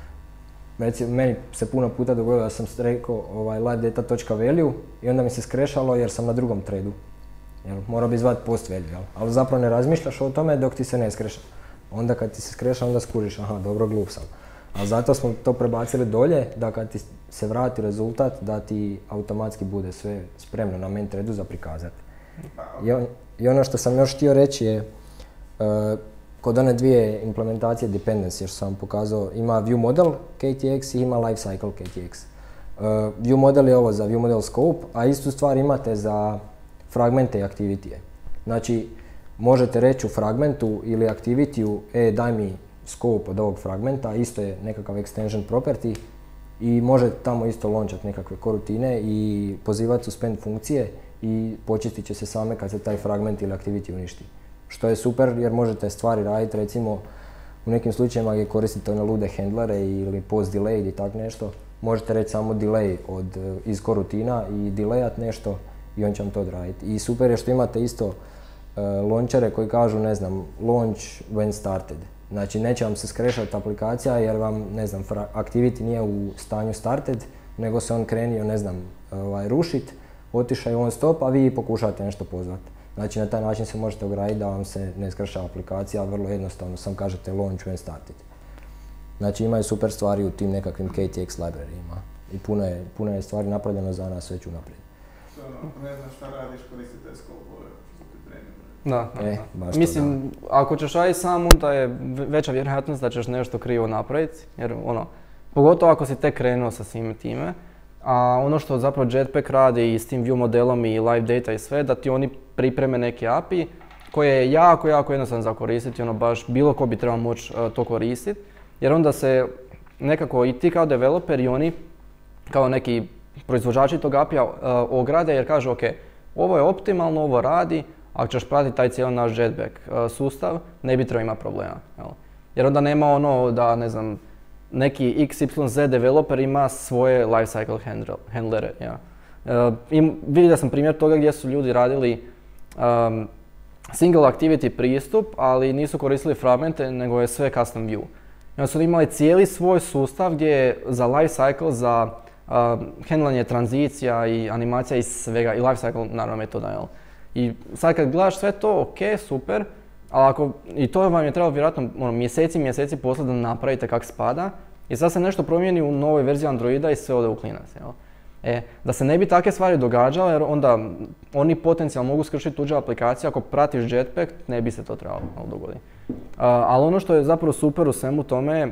recimo, meni se puno puta dogodilo da sam rekao ovaj, livedata.value i onda mi se skrešalo jer sam na drugom threadu. Jel, morao bi zvati post value, jel? Ali zapravo ne razmišljaš o tome dok ti se ne skreša. Onda kad ti se skreša, onda skužiš, aha, dobro, glup sam. Ali zato smo to prebacili dolje, da kad ti se vrati rezultat, da ti automatski bude sve spremno na main threadu za prikazati. I, on, I ono što sam još htio reći je, uh, kod one dvije implementacije dependency, jer sam vam pokazao, ima view model K T X i ima lifecycle K T X. Uh, view model je ovo za view model scope, a istu stvar imate za fragmente i activity-je. Znači, možete reći u fragmentu ili activity-u, e, daj mi scope od ovog fragmenta, isto je nekakav extension property i možete tamo isto launchat nekakve korutine i pozivati suspend funkcije i počistit će se same kad se taj fragment ili activity uništi. Što je super jer možete stvari raditi, recimo u nekim slučajevima gdje koristite one lude handlere ili post delayed i tak nešto, možete reći samo delay od, iz korutina i delayat nešto i on će vam to odraditi. I super je što imate isto uh, launchere koji kažu, ne znam, launch when started. Znači neće vam se skrešati aplikacija jer vam, ne znam, activity nije u stanju started, nego se on krenio, ne znam, ovaj, rušit, otišao je on stop, a vi pokušate nešto pozvati. Znači na taj način se možete ograditi da vam se ne skrša aplikacija, vrlo jednostavno, sam kažete launch when started. Znači imaju super stvari u tim nekakvim K T X libraryima i puno je, puno je stvari napravljeno za nas već unaprijed. Ako ne znaš šta radiš, koristite skopove, što su pripremljene. da, da, E, da. baš to, Mislim, ako ćeš raditi sam, onda je veća vjerojatnost da ćeš nešto krivo napraviti, jer ono, pogotovo ako si tek krenuo sa svime time. A ono što zapravo Jetpack radi i s tim view modelom i live data i sve, da ti oni pripreme neki A P I koje je jako, jako jednostavno za koristiti, ono baš bilo ko bi trebao moći uh, to koristiti. Jer onda se nekako i ti kao developer i oni kao neki proizvođači tog A P I-a uh, ograde jer kažu ok, ovo je optimalno, ovo radi, ako ćeš pratiti taj cijeli naš Jetpack uh, sustav, ne bi trebao imati problema. Jel? Jer onda nema ono da, ne znam, neki X Y Z developer ima svoje lifecycle handlere. Ja. Uh, vidio sam primjer toga gdje su ljudi radili um, single activity pristup, ali nisu koristili fragmente, nego je sve custom view. I onda su imali cijeli svoj sustav gdje je za lifecycle, za uh, handlanje tranzicija i animacija i svega, i lifecycle naravno metoda. Jel? I sad kad gledaš sve to, ok, super, ali ako, i to vam je trebalo vjerojatno ono, mjeseci, mjeseci poslije da napravite kak spada. I sad se nešto promijeni u novoj verziji Androida i sve ode u klinac. Jel? E, da se ne bi takve stvari događale, jer onda oni potencijalno mogu skršiti tuđe aplikacije, ako pratiš Jetpack, ne bi se to trebalo dogoditi. Uh, ali ono što je zapravo super u svemu tome je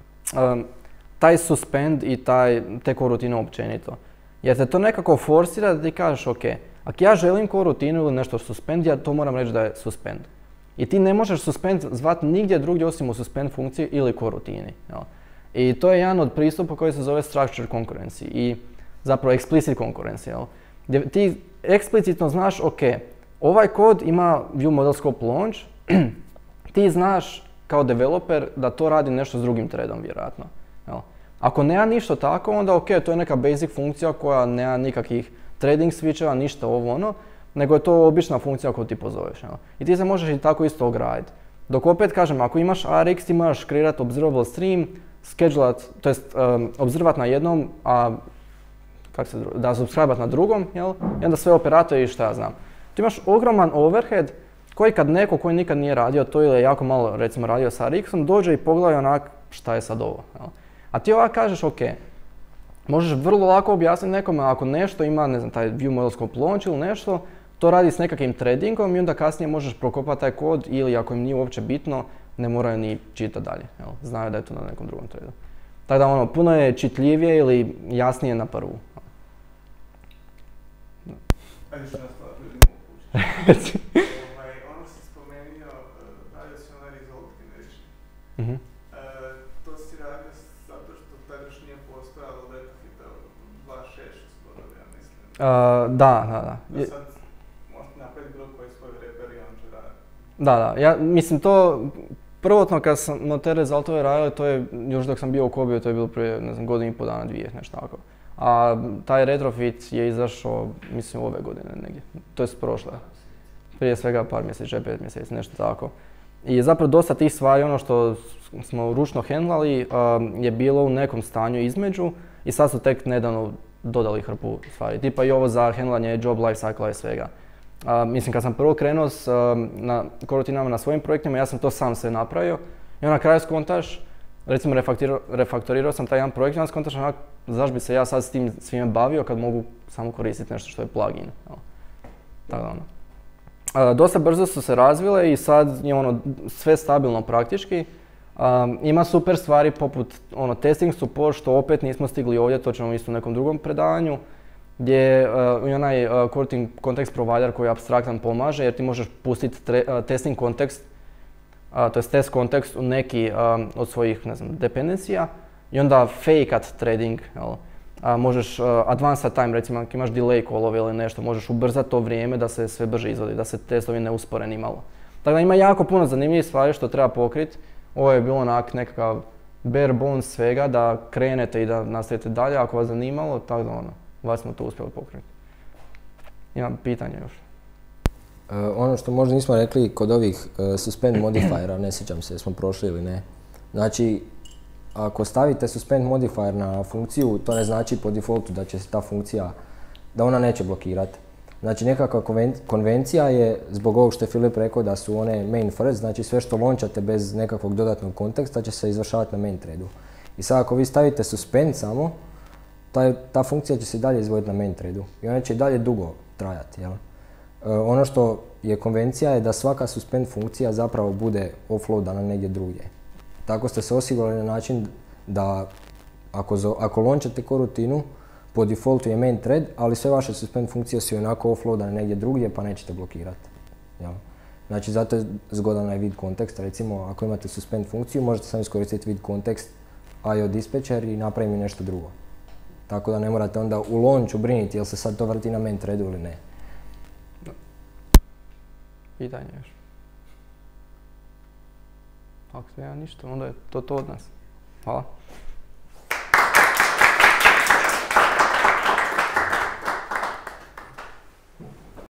um, taj suspend i taj, te korutine općenito. Jer te to nekako forsira da ti kažeš ok, ako ja želim korutinu ili nešto suspend, ja to moram reći da je suspend. I ti ne možeš suspend zvati nigdje drugdje osim u suspend funkciji ili korutini. Jel? I to je jedan od pristupa koji se zove structured concurrency i zapravo explicit concurrency. Jel? Gdje ti eksplicitno znaš, ok, ovaj kod ima view model scope launch, ti znaš kao developer da to radi nešto s drugim threadom vjerojatno. Jel? Ako nema ništa tako, onda ok, to je neka basic funkcija koja nema nikakvih trading switcheva, ništa ovo ono, nego je to obična funkcija koju ti pozoveš. Jel? I ti se možeš i tako isto ograditi. Dok opet kažem, ako imaš R X ti možeš kreirati observable stream, schedulat, to jest um, observat na jednom, a kak se da subscribe na drugom, jel? I onda sve operatori i šta ja znam. Ti imaš ogroman overhead koji kad neko koji nikad nije radio to ili je jako malo recimo radio sa R X-om dođe i pogleda onak šta je sad ovo. Jel? A ti ovak kažeš ok, možeš vrlo lako objasniti nekome ako nešto ima, ne znam, taj view model scope launch ili nešto, to radi s nekakvim tradingom i onda kasnije možeš prokopati taj kod ili ako im nije uopće bitno, ne moraju ni čitati dalje. Jel? Znaju da je to na nekom drugom tradu. Tako da ono, puno je čitljivije ili jasnije na prvu. Ajde što nas to vidimo upući. Ono si spomenuo, radio si onaj result generation. Mm-hmm. To si radio zato što tad još nije postojalo Letofita dva šest skoro, ja mislim. Uh, da, da, da. Da sad možete napraviti bilo koji svoj reper i on će raditi. Da, da. Ja, mislim to, prvotno kad sam te rezultove radio, to je još dok sam bio u Kobiju, to je bilo prije, ne znam, godinu i pol dana, dvije, nešto tako. A taj retrofit je izašao, mislim, ove godine negdje, to je prošle. Prije svega par mjeseci, pet mjeseci, nešto tako. I zapravo dosta tih stvari, ono što smo ručno hendlali, um, je bilo u nekom stanju između i sad su tek nedavno dodali hrpu stvari. Tipa i ovo za hendlanje job life cycle i svega. Uh, mislim, kad sam prvo krenuo s um, na korutinama na svojim projektima, ja sam to sam sve napravio i onda na kraju skontaš, recimo refaktorirao sam taj jedan projekt i onda skontaš onak, zašto bi se ja sad s tim svime bavio kad mogu samo koristiti nešto što je plugin. Tako da ono. Uh, dosta brzo su se razvile i sad je ono sve stabilno praktički. Um, ima super stvari poput ono, testing support što opet nismo stigli ovdje, to ćemo isto u nekom drugom predavanju. Gdje uh, onaj uh, coroutine context provider koji je apstraktan pomaže jer ti možeš pustiti uh, testing kontekst, uh, to je test kontekst u neki um, od svojih ne znam, dependencija i onda fakeat trading. Jel? Uh, možeš uh, advanced time, recimo ako imaš delay callove ili nešto, možeš ubrzati to vrijeme da se sve brže izvodi, da se testovi ne uspore ni malo. Tako da ima jako puno zanimljivih stvari što treba pokriti. Ovo je bilo onak nekakav bare bones svega da krenete i da nastavite dalje ako vas zanimalo, tako da ono. Vas smo to uspjeli pokriti. Imam pitanje još. Uh, ono što možda nismo rekli kod ovih uh, suspend modifiera, ne sjećam se smo prošli ili ne. Znači, ako stavite suspend modifier na funkciju, to ne znači po defaultu da će se ta funkcija, da ona neće blokirati. Znači, nekakva konven- konvencija je, zbog ovog što je Filip rekao da su one main first, znači sve što launchate bez nekakvog dodatnog konteksta će se izvršavati na main threadu. I sad ako vi stavite suspend samo, Ta, ta funkcija će se dalje izvoditi na main threadu i ona će i dalje dugo trajati. Jel? E, ono što je konvencija je da svaka suspend funkcija zapravo bude offloadana negdje drugdje. Tako ste se osigurali na način da ako, zo, ako launchate korutinu, po defaultu je main thread, ali sve vaše suspend funkcije su onako offloadane negdje drugdje pa nećete blokirati. Jel? Znači zato je zgodan onaj vid kontekst. Recimo ako imate suspend funkciju možete samo iskoristiti vid kontekst I O dispatcher i napraviti mi nešto drugo. Tako da ne morate onda u launchu briniti jel se sad to vrti na main threadu ili ne. Pitanje još. Ako se ja ništa, onda je to to od nas. Hvala.